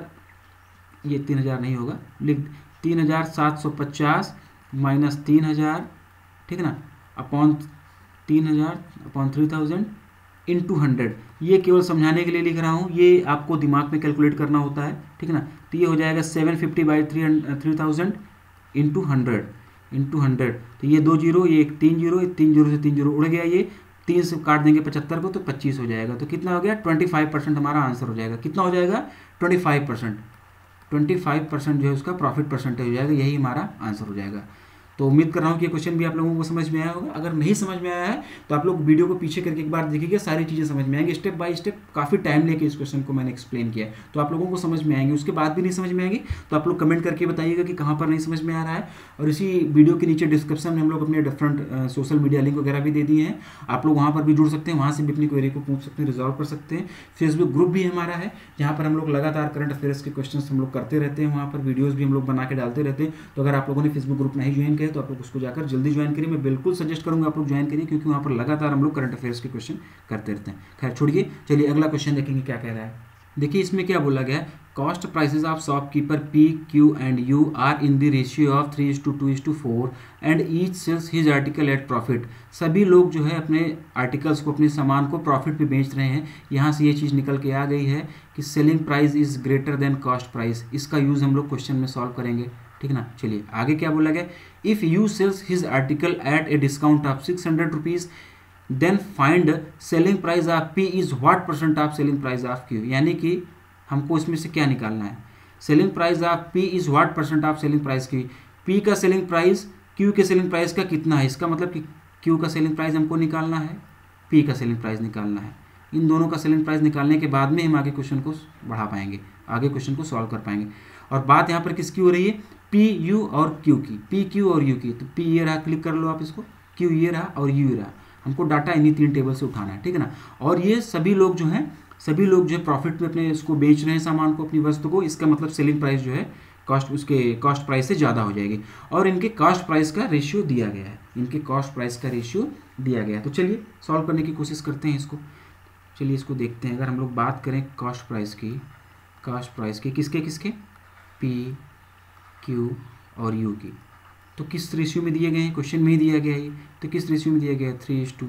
ये तीन हज़ार नहीं होगा, लिख तीन हज़ार सात सौ पचास माइनस तीन हज़ार, ठीक है ना, अपॉन तीन हज़ार upon three thousand into hundred. ये केवल समझाने के लिए लिख रहा हूँ, ये आपको दिमाग में कैलकुलेट करना होता है, ठीक है ना। तो ये हो जाएगा seven fifty by three three thousand into hundred into hundred. तो ये दो जीरो, ये एक तीन जीरो, तीन जीरो से तीन जीरो उड़ गया, ये तीन से काट देंगे पचहत्तर को तो पच्चीस हो जाएगा। तो कितना हो गया, ट्वेंटी फाइव परसेंट हमारा आंसर हो जाएगा। कितना हो जाएगा, twenty five percent twenty five percent जो है उसका प्रॉफिट परसेंटेज हो जाएगा, यही हमारा आंसर हो जाएगा। तो उम्मीद कर रहा हूँ कि ये क्वेश्चन भी आप लोगों को समझ में आया होगा। अगर नहीं समझ में आया है तो आप लोग वीडियो को पीछे करके एक बार देखिएगा, सारी चीज़ें समझ में आएंगी। स्टेप बाय स्टेप काफ़ी टाइम लेके इस क्वेश्चन को मैंने एक्सप्लेन किया, तो आप लोगों को समझ में आएंगे। उसके बाद भी नहीं समझ में आएंगी तो आप लोग कमेंट करके बताइएगा कि कहाँ पर नहीं समझ में आ रहा है। और इसी वीडियो के नीचे डिस्क्रिप्शन में हम लोग अपने डिफरेंट सोशल मीडिया लिंक वगैरह भी दे दिए हैं, आप लोग वहाँ पर भी जुड़ सकते हैं, वहाँ से भी अपनी क्वेरी को पूछ सकते हैं, रिजॉल्व कर सकते हैं। फेसबुक ग्रुप भी हमारा है जहाँ पर हम लोग लगातार करंट अफेयर्स के क्वेश्चन हम लोग करते रहते हैं, वहाँ पर वीडियोज़ भी हम लोग बना के डालते रहते हैं। तो अगर आप लोगों ने फेसबुक ग्रुप नहीं ज्वाइन किया तो आप लोग उसको जाकर जल्दी ज्वाइन करिए। मैं बिल्कुल सजेस्ट करूंगा आप लोग ज्वाइन करिए, क्योंकि वहाँ पर लगातार हम लोग करंट अफेयर्स के क्वेश्चन करते रहते हैं। खैर छोड़िए, चलिए अगला क्वेश्चन देखेंगे क्या कह रहा है। देखिए इसमें क्या बोला गया है, cost prices of shopkeeper P Q and U are in the ratio of three is to two is to four and each sells his article at profit. सभी लोग जो है अपने आर्टिकल्स को, अपने सामान को प्रॉफिट पे बेच रहे हैं। यहाँ से ये चीज़ निकल के आ गई है कि selling price is greater than cost price. इसका यूज़ हम लोग क्वेश्चन में सॉल्व करेंगे, ठीक है ना। चलिए आगे क्या बोला गया, if U sells his article at a discount of six hundred rupees then find selling price of P is what percent of selling price of Q. यानी कि हमको इसमें से क्या निकालना है, selling price of P is what percent of selling price की। P का सेलिंग प्राइस क्यू के सेलिंग प्राइस का कितना है, इसका मतलब कि क्यू का सेलिंग प्राइस हमको निकालना है, पी का सेलिंग प्राइस निकालना है। इन दोनों का सेलिंग प्राइस निकालने के बाद में हम आगे क्वेश्चन को बढ़ा पाएंगे, आगे क्वेश्चन को सॉल्व कर पाएंगे। और बात यहाँ पर किसकी हो रही है, पी यू और क्यू की, पी क्यू और यू की। तो पी ये रहा, क्लिक कर लो आप इसको, क्यू ये रहा और यू रहा। हमको डाटा इन्हीं तीन टेबल से उठाना है, ठीक है ना। और ये सभी लोग जो हैं, सभी लोग जो है प्रॉफिट में अपने इसको बेच रहे हैं सामान को, अपनी वस्तु को। इसका मतलब सेलिंग प्राइस जो है कॉस्ट, उसके कॉस्ट प्राइस से ज़्यादा हो जाएगी। और इनके कॉस्ट प्राइस का रेशियो दिया गया है, इनके कॉस्ट प्राइस का रेशियो दिया गया है। तो चलिए सॉल्व करने की कोशिश करते हैं इसको। चलिए इसको देखते हैं। अगर हम लोग बात करें कॉस्ट प्राइस की, कॉस्ट प्राइस की किसके किसके, पी क्यू और यू की, तो किस रेशियो में दिए गए हैं, क्वेश्चन में ही दिया गया है। तो किस रेशियो में दिया गया है, three is to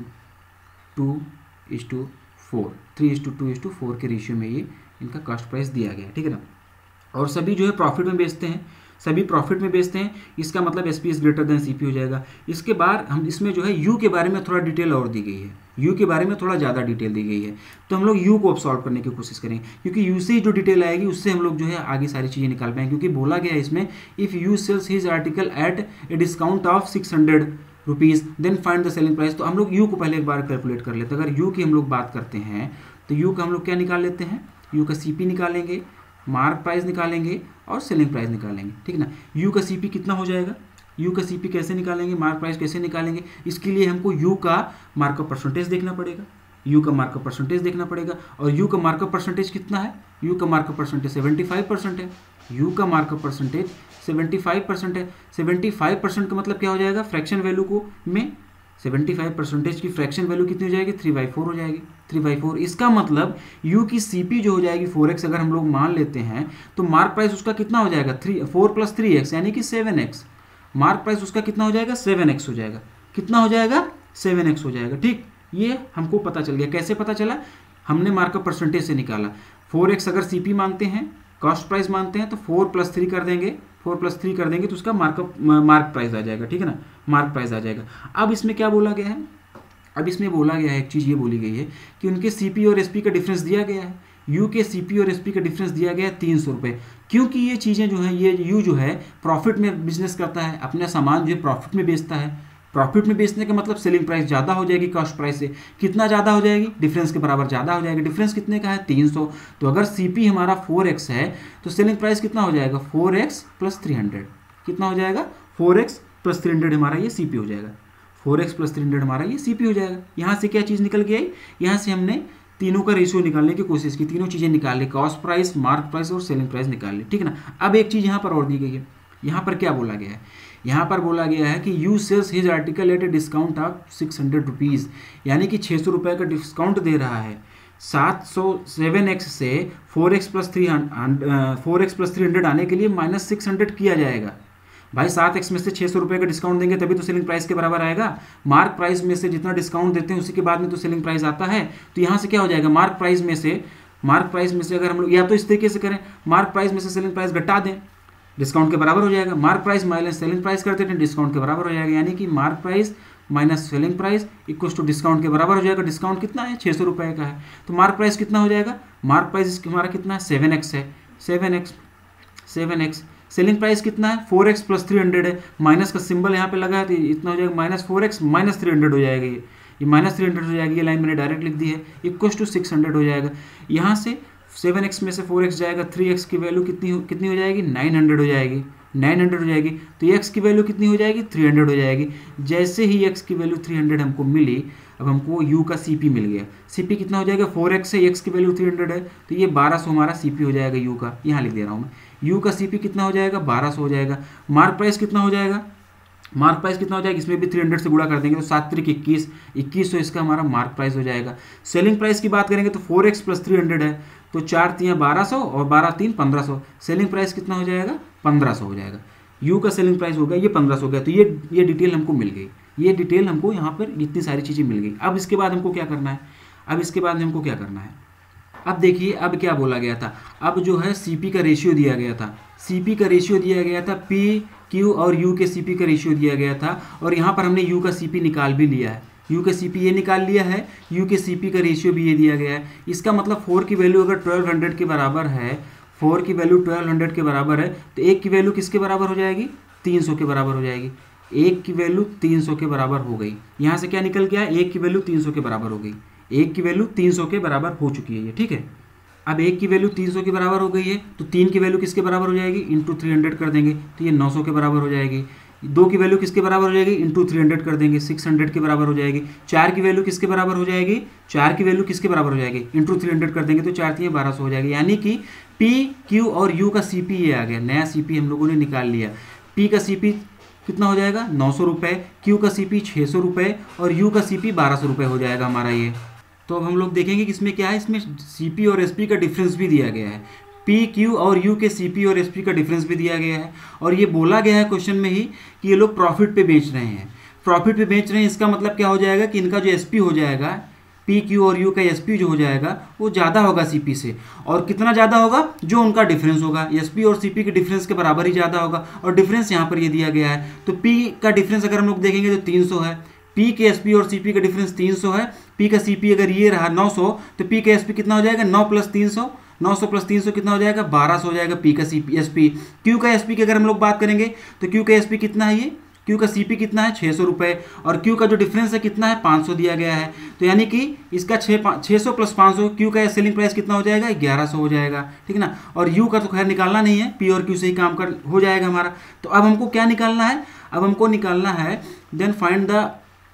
two is to four three is to two is to four के रेशियो में ये इनका कॉस्ट प्राइस दिया गया है, ठीक है ना। और सभी जो है प्रॉफिट में बेचते हैं, सभी प्रॉफिट में बेचते हैं। इसका मतलब S P is greater than C P हो जाएगा। इसके बाद हम इसमें जो है यू के बारे में थोड़ा डिटेल और दी गई है, यू के बारे में थोड़ा ज़्यादा डिटेल दी गई है। तो हम लोग यू को अब सॉल्व करने की कोशिश करेंगे, क्योंकि यू से ही जो डिटेल आएगी उससे हम लोग जो है आगे सारी चीज़ें निकाल पाएंगे। क्योंकि बोला गया है इसमें, if U sells his article at a discount of six hundred rupees then find the selling price. तो हम लोग यू को पहले एक बार कैलकुलेट कर लेते हैं। अगर यू की हम लोग बात करते हैं तो यू का हम लोग क्या निकाल लेते हैं, यू का सी पी निकालेंगे, मार्क प्राइस निकालेंगे और सेलिंग प्राइस निकालेंगे, ठीक है ना। यू का सीपी कितना हो जाएगा, यू का सीपी कैसे निकालेंगे, मार्क प्राइस कैसे निकालेंगे, इसके लिए हमको यू का मार्कअप परसेंटेज देखना पड़ेगा, यू का मार्कअप परसेंटेज देखना पड़ेगा। और यू का मार्कअप परसेंटेज कितना है, यू का markup percentage seventy five percent है, यू का markup percentage seventy five percent है। सेवेंटी फाइव परसेंट का मतलब क्या हो जाएगा, फ्रैक्शन वैल्यू को में सेवेंटी फाइव परसेंटेज की फ्रैक्शन वैल्यू कितनी हो जाएगी, थ्री बाई फोर हो जाएगी, थ्री बाई फोर। इसका मतलब यू की सीपी जो हो जाएगी फोर एक्स अगर हम लोग मान लेते हैं, तो मार्क प्राइस उसका कितना हो जाएगा, three four plus three X यानी कि सेवन एक्स। मार्क प्राइस उसका कितना हो जाएगा, सेवन एक्स हो जाएगा। कितना हो जाएगा, सेवन एक्स हो जाएगा, ठीक। ये हमको पता चल गया। कैसे पता चला, हमने मार्कअप परसेंटेज से निकाला। फोर एक्स अगर सीपी मांगते हैं, कॉस्ट प्राइस मांगते हैं, तो फोर प्लस थ्री कर देंगे, फोर प्लस थ्री कर देंगे तो उसका मार्कअप मार्क प्राइस आ जाएगा, ठीक है ना, मार्क प्राइस आ जाएगा। अब इसमें क्या बोला गया है, अब इसमें बोला गया है एक चीज़ ये बोली गई है कि उनके सीपी और एसपी का डिफरेंस दिया गया है। यू के सीपी और एसपी का डिफरेंस दिया गया है तीन सौ रुपये। क्योंकि ये चीज़ें जो है, ये यू जो है प्रॉफिट में बिजनेस करता है, अपना सामान जो है प्रॉफिट में बेचता है। प्रॉफिट में बेचने का मतलब सेलिंग प्राइस ज़्यादा हो जाएगी कॉस्ट प्राइस से। कितना ज़्यादा हो जाएगी? डिफरेंस के बराबर ज़्यादा हो जाएगी। डिफरेंस कितने का है? तीन सौ। तो अगर सीपी हमारा फोर एक्स है तो सेलिंग प्राइस कितना हो जाएगा? Four x plus three hundred. कितना हो जाएगा? Four x plus three hundred हमारा ये सीपी हो जाएगा। Four x plus three hundred हमारा ये सीपी हो जाएगा। यहाँ से क्या चीज़ निकल के आई? यहाँ से हमने तीनों का रेशियो निकालने की कोशिश की, तीनों चीज़ें निकाल ली, कॉस्ट प्राइस, मार्क प्राइस और सेलिंग प्राइस निकाल ली, ठीक है ना। अब एक चीज़ यहाँ पर और दी गई है। यहाँ पर क्या बोला गया है? यहाँ पर बोला गया है कि U sells his article at a discount of six hundred rupees, यानी कि छः सौ रुपये का डिस्काउंट दे रहा है। सात सौ सेवन एक्स से four x plus three four x plus three hundred आने के लिए माइनस सिक्स हंड्रेड किया जाएगा। भाई सात एक्स में से छः सौ रुपये का डिस्काउंट देंगे तभी तो सेलिंग प्राइस के बराबर आएगा। मार्क प्राइस में से जितना डिस्काउंट देते हैं उसी के बाद में तो सेलिंग प्राइस आता है। तो यहाँ से क्या हो जाएगा? मार्क प्राइस में से मार्क प्राइस में से अगर हम लोग या तो इस तरीके से करें, मार्क प्राइस में से सेलिंग प्राइस घटा दें, डिस्काउंट के बराबर हो जाएगा। Mark price minus selling price करते हैं, डिस्काउंट के बराबर हो जाएगा। यानी कि mark price minus selling price equal to discount के बराबर हो जाएगा। डिस्काउंट कितना है? छः सौ रुपये का है। तो मार्क प्राइस कितना हो जाएगा? मार्क प्राइस हमारा कितना है? सेवन एक्स है। Seven X seven X selling price कितना है? Four x plus three hundred है। माइनस का सिंबल यहाँ पे लगा है तो इतना हो जाएगा minus four x minus three hundred हो जाएगा। ये ये माइनस थ्री हंड्रेड हो जाएगी। ये लाइन मैंने डायरेक्ट लिख दी है। इक्वल टू सिक्स हंड्रेड हो जाएगा। यहाँ से सेवन एक्स में से फोर एक्स जाएगा, थ्री एक्स की वैल्यू कितनी हो कितनी हो जाएगी? नाइन हंड्रेड हो जाएगी। नाइन हंड्रेड हो जाएगी। तो एक्स की वैल्यू कितनी हो जाएगी? थ्री हंड्रेड हो जाएगी। जैसे ही एक्स की वैल्यू थ्री हंड्रेड हमको मिली, अब हमको यू का सीपी मिल गया। सीपी कितना हो जाएगा? फोर एक्स से एक्स की वैल्यू थ्री हंड्रेड है तो ये बारह सौ हमारा सीपी हो जाएगा यू का। यहाँ लिख दे रहा हूँ मैं, यू का सीपी कितना हो जाएगा? बारह सौ हो जाएगा। मार्क प्राइस कितना हो जाएगा? मार्क प्राइस कितना हो जाएगा? इसमें भी थ्री हंड्रेड से गुणा कर देंगे तो सात त्रिक इक्कीस, इक्कीस सौ इसका हमारा मार्क प्राइस हो जाएगा। सेलिंग प्राइस की बात करेंगे तो four x plus three hundred है तो चार तीन बारह सौ और बारह तीन पंद्रह सौ। सेलिंग प्राइस कितना हो जाएगा? पंद्रह सौ हो जाएगा। यू का सेलिंग प्राइस हो गया ये पंद्रह सौ हो गया। तो ये ये डिटेल हमको मिल गई। ये डिटेल हमको यहाँ पर इतनी सारी चीज़ें मिल गई। अब इसके बाद हमको क्या करना है? अब इसके बाद हमको क्या करना है? अब देखिए, अब क्या बोला गया था? अब जो है सीपी का रेशियो दिया गया था। सीपी का रेशियो दिया गया था, पी क्यू और यू के सीपी का रेशियो दिया गया था। और यहाँ पर हमने यू का सीपी निकाल भी लिया है। यू के सीपी ये निकाल लिया है, यू के सीपी का रेशियो भी ये दिया गया है। इसका मतलब फोर की वैल्यू अगर ट्वेल्व हंड्रेड के बराबर है, फोर की वैल्यू ट्वेल्व हंड्रेड के बराबर है तो एक की वैल्यू किसके बराबर हो जाएगी? तीन सौ के बराबर हो जाएगी। एक की वैल्यू तीन सौ के बराबर हो गई। यहाँ से क्या निकल गया? एक की वैल्यू तीन सौ के बराबर हो गई। एक की वैल्यू तीन सौ के बराबर हो चुकी है ये, ठीक है। अब एक की वैल्यू तीन सौ के बराबर हो गई है तो तीन की वैल्यू किसके बराबर हो जाएगी? इंटू थ्री हंड्रेड कर देंगे तो ये नौ सौ के बराबर हो जाएगी। दो की वैल्यू किसके बराबर हो जाएगी? इंटू थ्री हंड्रेड कर देंगे, सिक्स हंड्रेड के बराबर हो जाएगी। चार की वैल्यू किसके बराबर हो जाएगी? चार की वैल्यू किसके बराबर हो जाएगी? इंटू थ्री हंड्रेड कर देंगे तो चार तीन बारह सौ हो जाएगी। यानी कि पी क्यू और यू का सीपी ये आ गया, नया सीपी हम लोगों ने निकाल लिया। पी का सीपी कितना हो जाएगा? नौ सौ रुपये, क्यू का सीपी छः सौ रुपये और यू का सीपी बारह सौ रुपये हो जाएगा हमारा ये। तो अब हम लोग देखेंगे कि इसमें क्या है। इसमें सीपी और एसपी का डिफरेंस भी दिया गया है। पी क्यू और यू के सीपी और एसपी का डिफरेंस भी दिया गया है। और ये बोला गया है क्वेश्चन में ही कि ये लोग प्रॉफिट पे बेच रहे हैं। प्रॉफिट पे बेच रहे हैं, इसका मतलब क्या हो जाएगा कि इनका जो एसपी हो जाएगा, पी क्यू और यू का एसपी जो हो जाएगा वो ज़्यादा होगा सीपी से। और कितना ज़्यादा होगा? जो उनका डिफरेंस होगा, एसपी और सीपी के डिफरेंस के बराबर ही ज़्यादा होगा। और डिफरेंस यहाँ पर ये दिया गया है। तो पी का डिफरेंस अगर हम लोग देखेंगे तो तीन सौ है। पी के एसपी और सीपी का डिफरेंस तीन सौ है। पी का सीपी अगर ये रहा नौ सौ तो पी का एसपी कितना हो जाएगा? नौ प्लस तीन सौ, नौ सौ प्लस तीन सौ कितना हो जाएगा? बारह सौ हो जाएगा पी का सीपी एसपी। क्यू का एसपी की अगर हम लोग बात करेंगे तो क्यू का एसपी कितना है? ये क्यू का सीपी कितना है? छः सौ रुपये। और क्यू का जो डिफरेंस है कितना है? पाँच सौ दिया गया है। तो यानी कि इसका छः छः सौ प्लस पाँच सौ, क्यू का सेलिंग प्राइस कितना हो जाएगा? ग्यारह सौ हो जाएगा, ठीक है ना। और यू का तो खैर निकालना नहीं है, पी और क्यू से ही काम कर हो जाएगा हमारा। तो अब हमको क्या निकालना है? अब हमको निकालना है then find the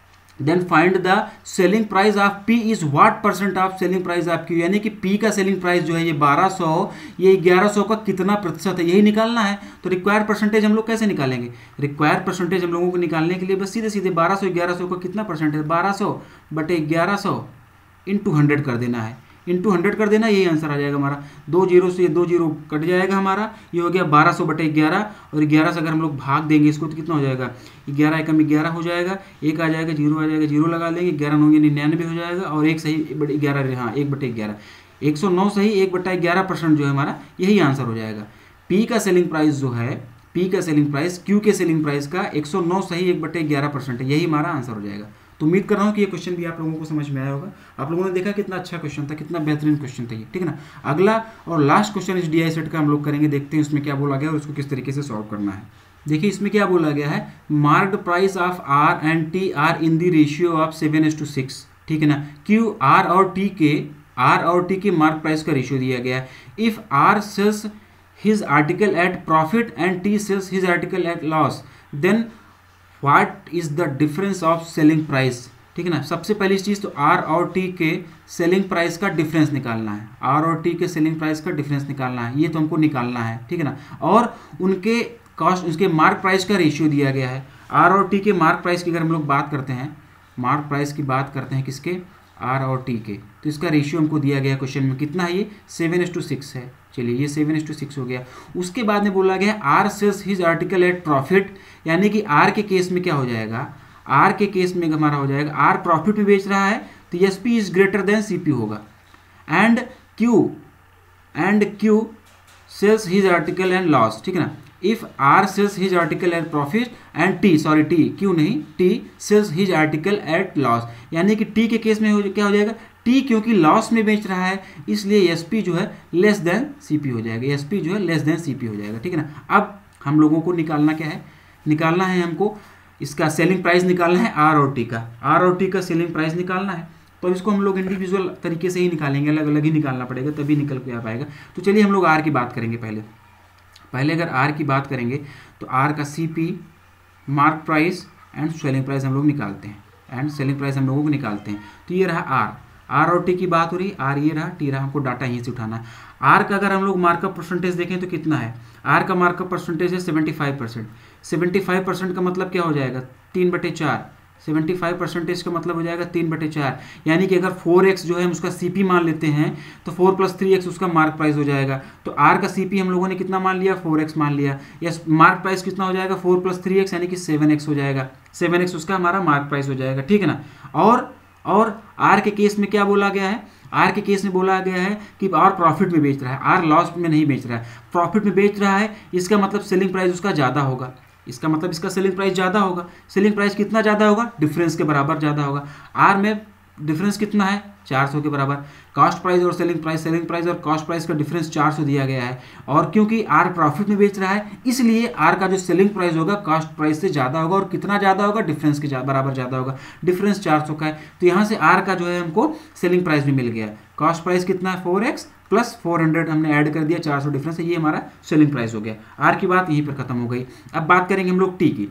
then find the selling price of P is what percent of selling price of Q. यानी कि पी का सेलिंग प्राइस जो है ये बारह सौ, ये ग्यारह सौ का कितना प्रतिशत है, यही निकालना है। तो रिक्वायर परसेंटेज हम लोग कैसे निकालेंगे? रिक्वायर परसेंटेज हम लोगों को निकालने के लिए बस सीधे सीधे बारह सौ ग्यारह सौ का कितना परसेंट है? बारह सौ बटे ग्यारह सौ इंटू हंड्रेड कर देना है। इंटू हंड्रेड कर देना, यही आंसर आ जाएगा हमारा। दो जीरो से दो जीरो कट जाएगा हमारा, ये हो गया बारह सौ बटे ग्यारह। और ग्यारह से अगर हम लोग भाग देंगे इसको तो कितना हो जाएगा? ग्यारह एकम ग्यारह हो जाएगा, एक आ जाएगा, जीरो आ जाएगा, जीरो लगा लेंगे, ग्यारह नौ निन्यानवे हो जाएगा। और एक सही बटे ग्यारह, हाँ एक बटे ग्यारह, एक सौ नौ सही एक बटा ग्यारह परसेंट जो है हमारा, यही आंसर हो जाएगा। पी का सेलिंग प्राइस जो है, पी का सेलिंग प्राइस क्यू के सेलिंग प्राइस का एक सौ नौ सही एक बटे ग्यारह परसेंट है, यही हमारा आंसर हो जाएगा। तो उम्मीद कर रहा हूँ कि ये क्वेश्चन भी आप लोगों को समझ में आया होगा। आप लोगों ने देखा कितना अच्छा क्वेश्चन था, कितना बेहतरीन क्वेश्चन था ये, ठीक है ना। अगला और लास्ट क्वेश्चन इस डी आई सेट का हम लोग करेंगे, देखते हैं इसमें क्या बोला गया और उसको किस तरीके से सॉल्व करना है। देखिए इसमें क्या बोला गया है, marked price of R and T are in the ratio of seven is to six, ठीक है ना। क्यू आर और टी के आर और टी के मार्क प्राइस का रेशियो दिया गया है। If R sells his article at profit and T sells his article at loss, then what is the difference of selling price, ठीक है ना। सबसे पहली चीज़ तो आर और टी के सेलिंग प्राइस का डिफरेंस निकालना है, आर और टी के सेलिंग प्राइस का डिफरेंस निकालना है, ये तो हमको निकालना है, ठीक है ना। और उनके कॉस्ट, उसके मार्क प्राइस का रेशियो दिया गया है। आर और टी के मार्क प्राइस की अगर हम लोग बात करते हैं, मार्क प्राइस की बात करते हैं किसके, आर और टी के, तो इसका रेशियो हमको दिया गया क्वेश्चन में कितना है, ये सेवन एस टू सिक्स है। चलिए ये सेवन एस टू सिक्स हो गया। उसके बाद में बोला गया R sells his article at profit, यानी कि आर के केस में क्या हो जाएगा, आर के केस में हमारा हो जाएगा आर प्रॉफिट में बेच रहा है तो S P is greater than C P होगा। And Q and Q sells his article and loss, ठीक है ना। If R sells his article at profit and T, sorry T Q नहीं, T sells his article at loss, यानी कि T के case में हो, क्या हो जाएगा, टी क्योंकि लॉस में बेच रहा है इसलिए एस पी जो है लेस देन सी पी हो जाएगा, एस पी जो है लेस देन सी पी हो जाएगा, ठीक है ना। अब हम लोगों को निकालना क्या है, निकालना है हमको इसका सेलिंग प्राइस निकालना है आर और टी का, आर और टी का सेलिंग प्राइस निकालना है। तो इसको हम लोग इंडिविजुअल तरीके से ही निकालेंगे, अलग अलग ही निकालना पड़ेगा तभी निकल के आ पाएगा। तो चलिए हम लोग आर की बात करेंगे पहले पहले अगर आर की बात करेंगे तो आर का C P, mark price and selling price हम लोग निकालते हैं, एंड सेलिंग प्राइस हम लोगों को निकालते हैं। तो ये रहा आर, आर और टी की बात हो रही, आर ये रहा, टी रहा, हमको डाटा यहीं से उठाना है। आर का अगर हम लोग मार्कअप परसेंटेज देखें तो कितना है, आर का मार्कअप परसेंटेज है seventy five percent. Seventy five percent का मतलब क्या हो जाएगा, तीन बटे चार, सेवेंटी फाइव परसेंटेज का मतलब हो जाएगा तीन बटे चार, यानी कि अगर फोर एक्स जो है हम उसका सीपी मान लेते हैं तो फोर प्लस थ्री एक्स उसका मार्क प्राइस हो जाएगा। तो आर का सीपी हम लोगों ने कितना मान लिया, फोर एक्स मान लिया, या मार्क प्राइस कितना हो जाएगा, फोर प्लस थ्री एक्स यानी कि सेवन एक्स हो जाएगा, सेवन एक्स उसका हमारा मार्क प्राइस हो जाएगा, ठीक है ना। और और आर के केस में क्या बोला गया है, आर के केस में बोला गया है कि आर प्रॉफिट में बेच रहा है, आर लॉस में नहीं बेच रहा है, प्रॉफिट में बेच रहा है, इसका मतलब सेलिंग प्राइस उसका ज़्यादा होगा, इसका मतलब इसका सेलिंग प्राइस ज़्यादा होगा। सेलिंग प्राइस कितना ज़्यादा होगा, डिफरेंस के बराबर ज़्यादा होगा। आर में डिफरेंस कितना है, चार सौ के बराबर। कॉस्ट प्राइस और सेलिंग प्राइस, सेलिंग प्राइस और कॉस्ट प्राइस का डिफरेंस चार सौ दिया गया है, और क्योंकि आर प्रॉफिट में बेच रहा है इसलिए आर का जो सेलिंग प्राइस होगा कॉस्ट प्राइस से ज़्यादा होगा, और कितना ज़्यादा होगा, डिफरेंस के बराबर ज़्यादा होगा। डिफरेंस चार सौ का है, तो यहाँ से आर का जो है हमको सेलिंग प्राइस भी मिल गया। कॉस्ट प्राइस कितना है, four x plus four hundred हमने ऐड कर दिया, चार सौ डिफरेंस है, ये हमारा सेलिंग प्राइस हो गया। आर की बात यहीं पर खत्म हो गई। अब बात करेंगे हम लोग टी की।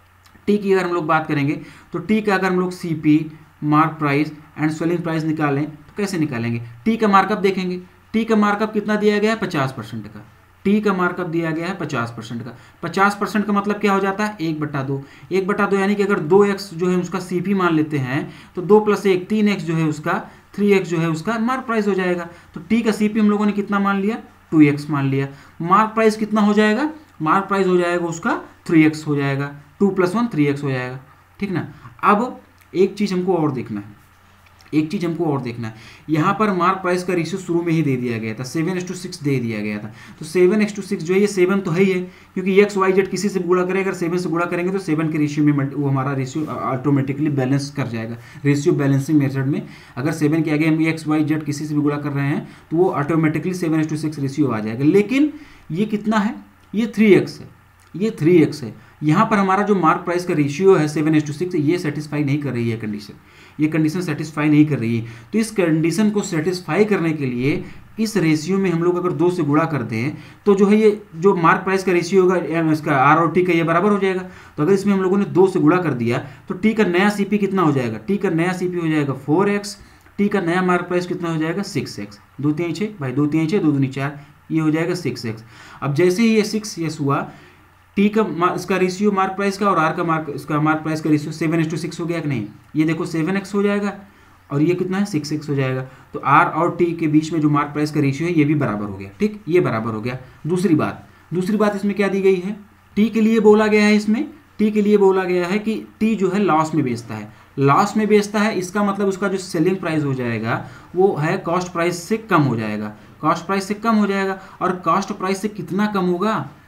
टी की अगर हम लोग बात करेंगे तो टी का अगर हम लोग C P, mark price and selling price निकालें तो कैसे निकालेंगे, टी का मार्कअप देखेंगे। टी का मार्कअप कितना दिया गया है, पचास परसेंट का। टी का मार्कअप दिया गया है पचास परसेंट का। पचास परसेंट का मतलब क्या हो जाता है, एक बटा दो, एक बटा दो यानी कि अगर दो एक्स जो है उसका सी पी मान लेते हैं तो दो प्लस एक, तीन एक्स जो है उसका, थ्री एक्स जो है उसका मार्क प्राइस हो जाएगा। तो टी का सी पी हम लोगों ने कितना मान लिया, टू एक्स मान लिया। मार्क प्राइस कितना हो जाएगा, मार्क प्राइस हो जाएगा उसका थ्री एक्स हो जाएगा, two plus one three x हो जाएगा, ठीक ना। अब एक चीज़ हमको और देखना है, एक चीज़ हमको और देखना है, यहाँ पर मार्क प्राइस का रेशियो शुरू में ही दे दिया गया था, सेवन एक्स टू सिक्स दे दिया गया था। तो सेवन एक्स टू सिक्स जो है ये सेवन तो है ही है, क्योंकि एक्स वाई जेड किसी से गुणा करें, अगर सेवन से गुणा करेंगे तो सेवन के रेशियो में वो हमारा रेशियो ऑटोमेटिकली बैलेंस कर जाएगा। रेशियो बैलेंसिंग मेथड में अगर सेवन के आगे हम एक्स वाई जेड किसी से भी गुणा कर रहे हैं तो वो automatically seven x to six ratio आ जाएगा। लेकिन ये कितना है, ये थ्री एक्स है, ये थ्री एक्स है। यहाँ पर हमारा जो मार्क प्राइस का रेशियो है सेवन एस टू सिक्स, ये सेटिस्फाई नहीं कर रही है कंडीशन, ये कंडीशन सेटिस्फाई नहीं कर रही है। तो इस कंडीशन को सेटिस्फाई करने के लिए इस रेशियो में हम लोग अगर दो से गुणा करते हैं तो जो है ये जो मार्क प्राइस का रेशियो होगा इसका आर और टी का ये बराबर हो जाएगा। तो अगर इसमें हम लोगों ने दो से गुणा कर दिया तो टी का नया सीपी कितना हो जाएगा, टी का नया सीपी हो जाएगा फोर एक्स, टी का नया मार्क प्राइस कितना हो जाएगा सिक्स एक्स, दो तीन छः भाई, दो तीन छः, दो दूनी चार, ये हो जाएगा सिक्स एक्स। अब जैसे ही ये सिक्स एक्स हुआ, टी का इसका रेशियो मार्क प्राइस का और आर का मार्क इसका मार्क प्राइस का ratio seven is to six हो गया कि नहीं, ये देखो सेवन एक्स हो जाएगा और ये कितना है सिक्स एक्स हो जाएगा। तो आर और टी के बीच में जो मार्क प्राइस का रेशियो है ये भी बराबर हो गया, ठीक, ये बराबर हो गया। दूसरी बात दूसरी बात इसमें क्या दी गई है, टी के लिए बोला गया है, इसमें टी के लिए बोला गया है कि टी जो है लॉस में बेचता है, लॉस में बेचता है, इसका मतलब उसका जो सेलिंग प्राइस हो जाएगा वो है कॉस्ट प्राइस से कम हो जाएगा, कॉस्ट प्राइस से कम हो जाएगा। और कॉस्ट प्राइस से कितना कम होगा,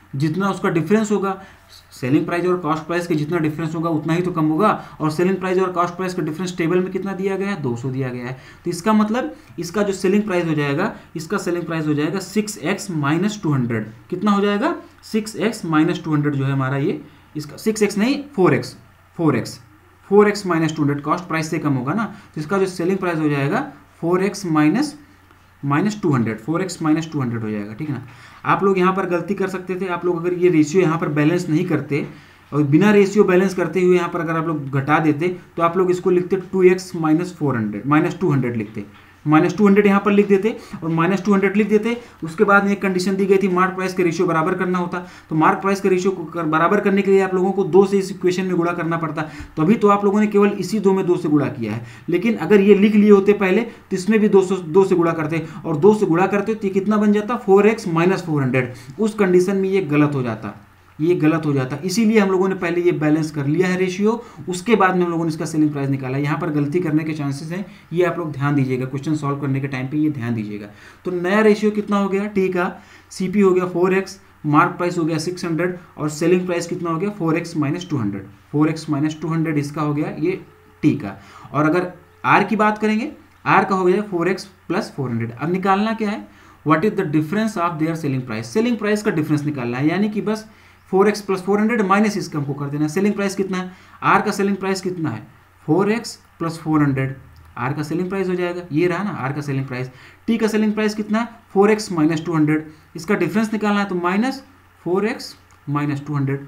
जितना उसका डिफरेंस होगा सेलिंग प्राइस और कॉस्ट प्राइस के जितना डिफरेंस होगा उतना ही तो कम होगा, और सेलिंग प्राइस और कॉस्ट प्राइस का डिफरेंस टेबल में कितना दिया गया है, दो सौ दिया गया है। तो इसका मतलब इसका जो सेलिंग प्राइस हो जाएगा, इसका सेलिंग प्राइस हो जाएगा six x minus two hundred. कितना हो जाएगा, six x minus two hundred जो है हमारा ये, इसका सिक्स एक्स नहीं four x four x four x minus two hundred cost price से कम होगा ना, तो इसका जो सेलिंग प्राइस हो जाएगा four x minus minus two hundred four x minus two hundred हो जाएगा, ठीक है ना। आप लोग यहाँ पर गलती कर सकते थे, आप लोग अगर ये रेशियो यहाँ पर बैलेंस नहीं करते और बिना रेशियो बैलेंस करते हुए यहाँ पर अगर आप लोग घटा देते तो आप लोग इसको लिखते two x minus four hundred minus two hundred लिखते, माइनस टू हंड्रेड यहाँ पर लिख देते और माइनस टू हंड्रेड लिख देते। उसके बाद में एक कंडीशन दी गई थी, मार्क प्राइस का रेशियो बराबर करना होता, तो मार्क प्राइस का रेशियो को बराबर करने के लिए आप लोगों को दो से इस इक्वेशन में गुणा करना पड़ता, तो अभी तो आप लोगों ने केवल इसी दो में दो से गुणा किया है। लेकिन अगर ये लिख लिए होते पहले तो इसमें भी दो सौ दो से गुणा करते और दो से गुणा करते तो ये कितना बन जाता, four x minus four hundred. उस कंडीशन में ये गलत हो जाता, ये गलत हो जाता, इसीलिए हम लोगों ने पहले ये बैलेंस कर लिया है रेशियो, उसके बाद में हम लोगों ने इसका सेलिंग प्राइस निकाला। यहाँ पर गलती करने के चांसेस हैं, ये आप लोग ध्यान दीजिएगा, क्वेश्चन सॉल्व करने के टाइम पे ये ध्यान दीजिएगा। तो नया रेशियो कितना हो गया, टी का सीपी हो गया फोर एक्स, मार्क प्राइस हो गया सिक्स हंड्रेड और सेलिंग प्राइस कितना हो गया four x minus two hundred four x minus two hundred इसका हो गया ये टी का। और अगर आर की बात करेंगे, आर का हो गया four x plus four hundred. अब निकालना क्या है, what is the difference of their selling price, selling price का डिफरेंस निकालना है, यानी कि बस four x plus four hundred minus इसका हमको कर देना है। सेलिंग प्राइस कितना है, आर का सेलिंग प्राइस कितना है four x plus four hundred, R का सेलिंग प्राइस हो जाएगा, ये रहा ना आर का सेलिंग प्राइस। टी का सेलिंग प्राइस कितना है four x minus two hundred, इसका डिफरेंस निकालना है तो minus four x minus two hundred.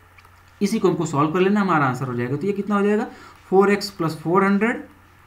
इसी को हमको सॉल्व कर लेना, हमारा आंसर हो जाएगा। तो ये कितना हो जाएगा, four x plus four hundred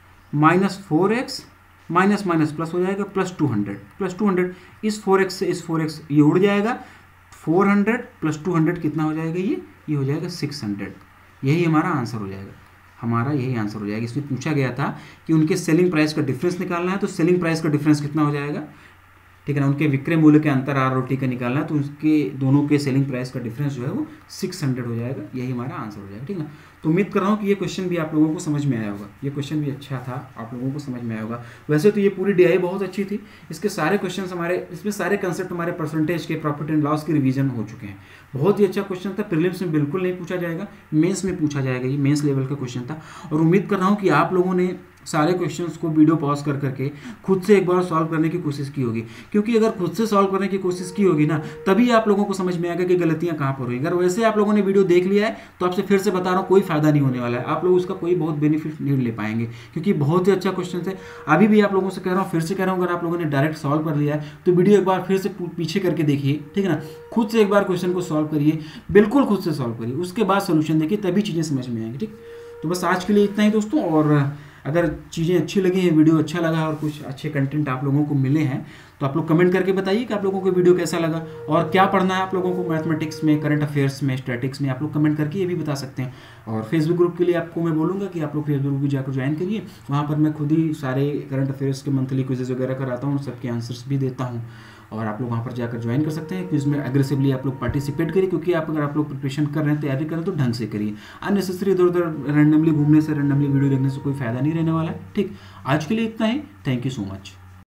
minus four x minus minus plus हो जाएगा plus two hundred plus two hundred. इस फोर एक्स से इस फोर एक्स ये उड़ जाएगा, four hundred plus two hundred कितना हो जाएगा, ये ये हो जाएगा सिक्स हंड्रेड। यही हमारा आंसर हो जाएगा, हमारा यही आंसर हो जाएगा। इसमें पूछा गया था कि उनके सेलिंग प्राइस का डिफरेंस निकालना है, तो सेलिंग प्राइस का डिफरेंस कितना हो जाएगा, ठीक है ना। उनके विक्रय मूल्य के अंतर आर और टी का निकालना है, तो उसके दोनों के सेलिंग प्राइस का डिफरेंस जो है वो सिक्स हंड्रेड हो जाएगा, यही हमारा आंसर हो जाएगा, ठीक है ना। तो उम्मीद कर रहा हूँ कि ये क्वेश्चन भी आप लोगों को समझ में आया होगा, ये क्वेश्चन भी अच्छा था, आप लोगों को समझ में आया होगा। वैसे तो ये पूरी डीआई बहुत अच्छी थी, इसके सारे क्वेश्चन हमारे, इसमें सारे कंसेप्ट हमारे परसेंटेज के, प्रॉफिट एंड लॉस के रिवीजन हो चुके हैं। बहुत ही अच्छा क्वेश्चन था, प्रीलिम्स में बिल्कुल नहीं पूछा जाएगा, मेंस में पूछा जाएगा, ये मेंस लेवल का क्वेश्चन था। और उम्मीद कर रहा हूँ कि आप लोगों ने सारे क्वेश्चंस को वीडियो पॉज कर करके खुद से एक बार सॉल्व करने की कोशिश की होगी, क्योंकि अगर खुद से सॉल्व करने की कोशिश की होगी ना, तभी आप लोगों को समझ में आएगा कि गलतियां कहाँ पर हुई। अगर वैसे आप लोगों ने वीडियो देख लिया है तो आपसे फिर से बता रहा हूँ, कोई फायदा नहीं होने वाला है, आप लोग उसका कोई बहुत बेनिफिट नहीं ले पाएंगे, क्योंकि बहुत ही अच्छा क्वेश्चन है। अभी भी आप लोगों से कह रहा हूँ, फिर से कह रहा हूँ, अगर आप लोगों ने डायरेक्ट सॉल्व कर लिया है तो वीडियो एक बार फिर से पीछे करके देखिए, ठीक है ना। खुद से एक बार क्वेश्चन को सॉल्व करिए, बिल्कुल खुद से सॉल्व करिए, उसके बाद सोल्यूशन देखिए, तभी चीज़ें समझ में आएंगी, ठीक। तो बस आज के लिए इतना ही दोस्तों, और अगर चीज़ें अच्छी लगी हैं, वीडियो अच्छा लगा और कुछ अच्छे कंटेंट आप लोगों को मिले हैं, तो आप लोग कमेंट करके बताइए कि आप लोगों को वीडियो कैसा लगा और क्या पढ़ना है आप लोगों को मैथमेटिक्स में, करंट अफेयर्स में, स्टैटिक्स में। आप लोग कमेंट करके ये भी बता सकते हैं। और फेसबुक ग्रुप के लिए आपको मैं बोलूँगा कि आप लोग फेसबुक ग्रुप भी जाकर ज्वाइन करिए, वहाँ पर मैं खुद ही सारे करंट अफेयर्स के मंथली क्विजेज वगैरह कराता हूँ, सबके आंसर्स भी देता हूँ, और आप लोग वहाँ पर जाकर ज्वाइन कर सकते हैं। क्विज में एग्रेसिवली आप लोग पार्टिसिपेट करिए, क्योंकि आप अगर आप लोग प्रिपरेशन कर रहे हैं, तैयारी कर रहे हैं, तो ढंग से करिए। अननेसेसरी इधर उधर रैंडमली घूमने से, रैंडमली वीडियो देखने से कोई फायदा नहीं रहने वाला है, ठीक। आज के लिए इतना ही, थैंक यू सो मच।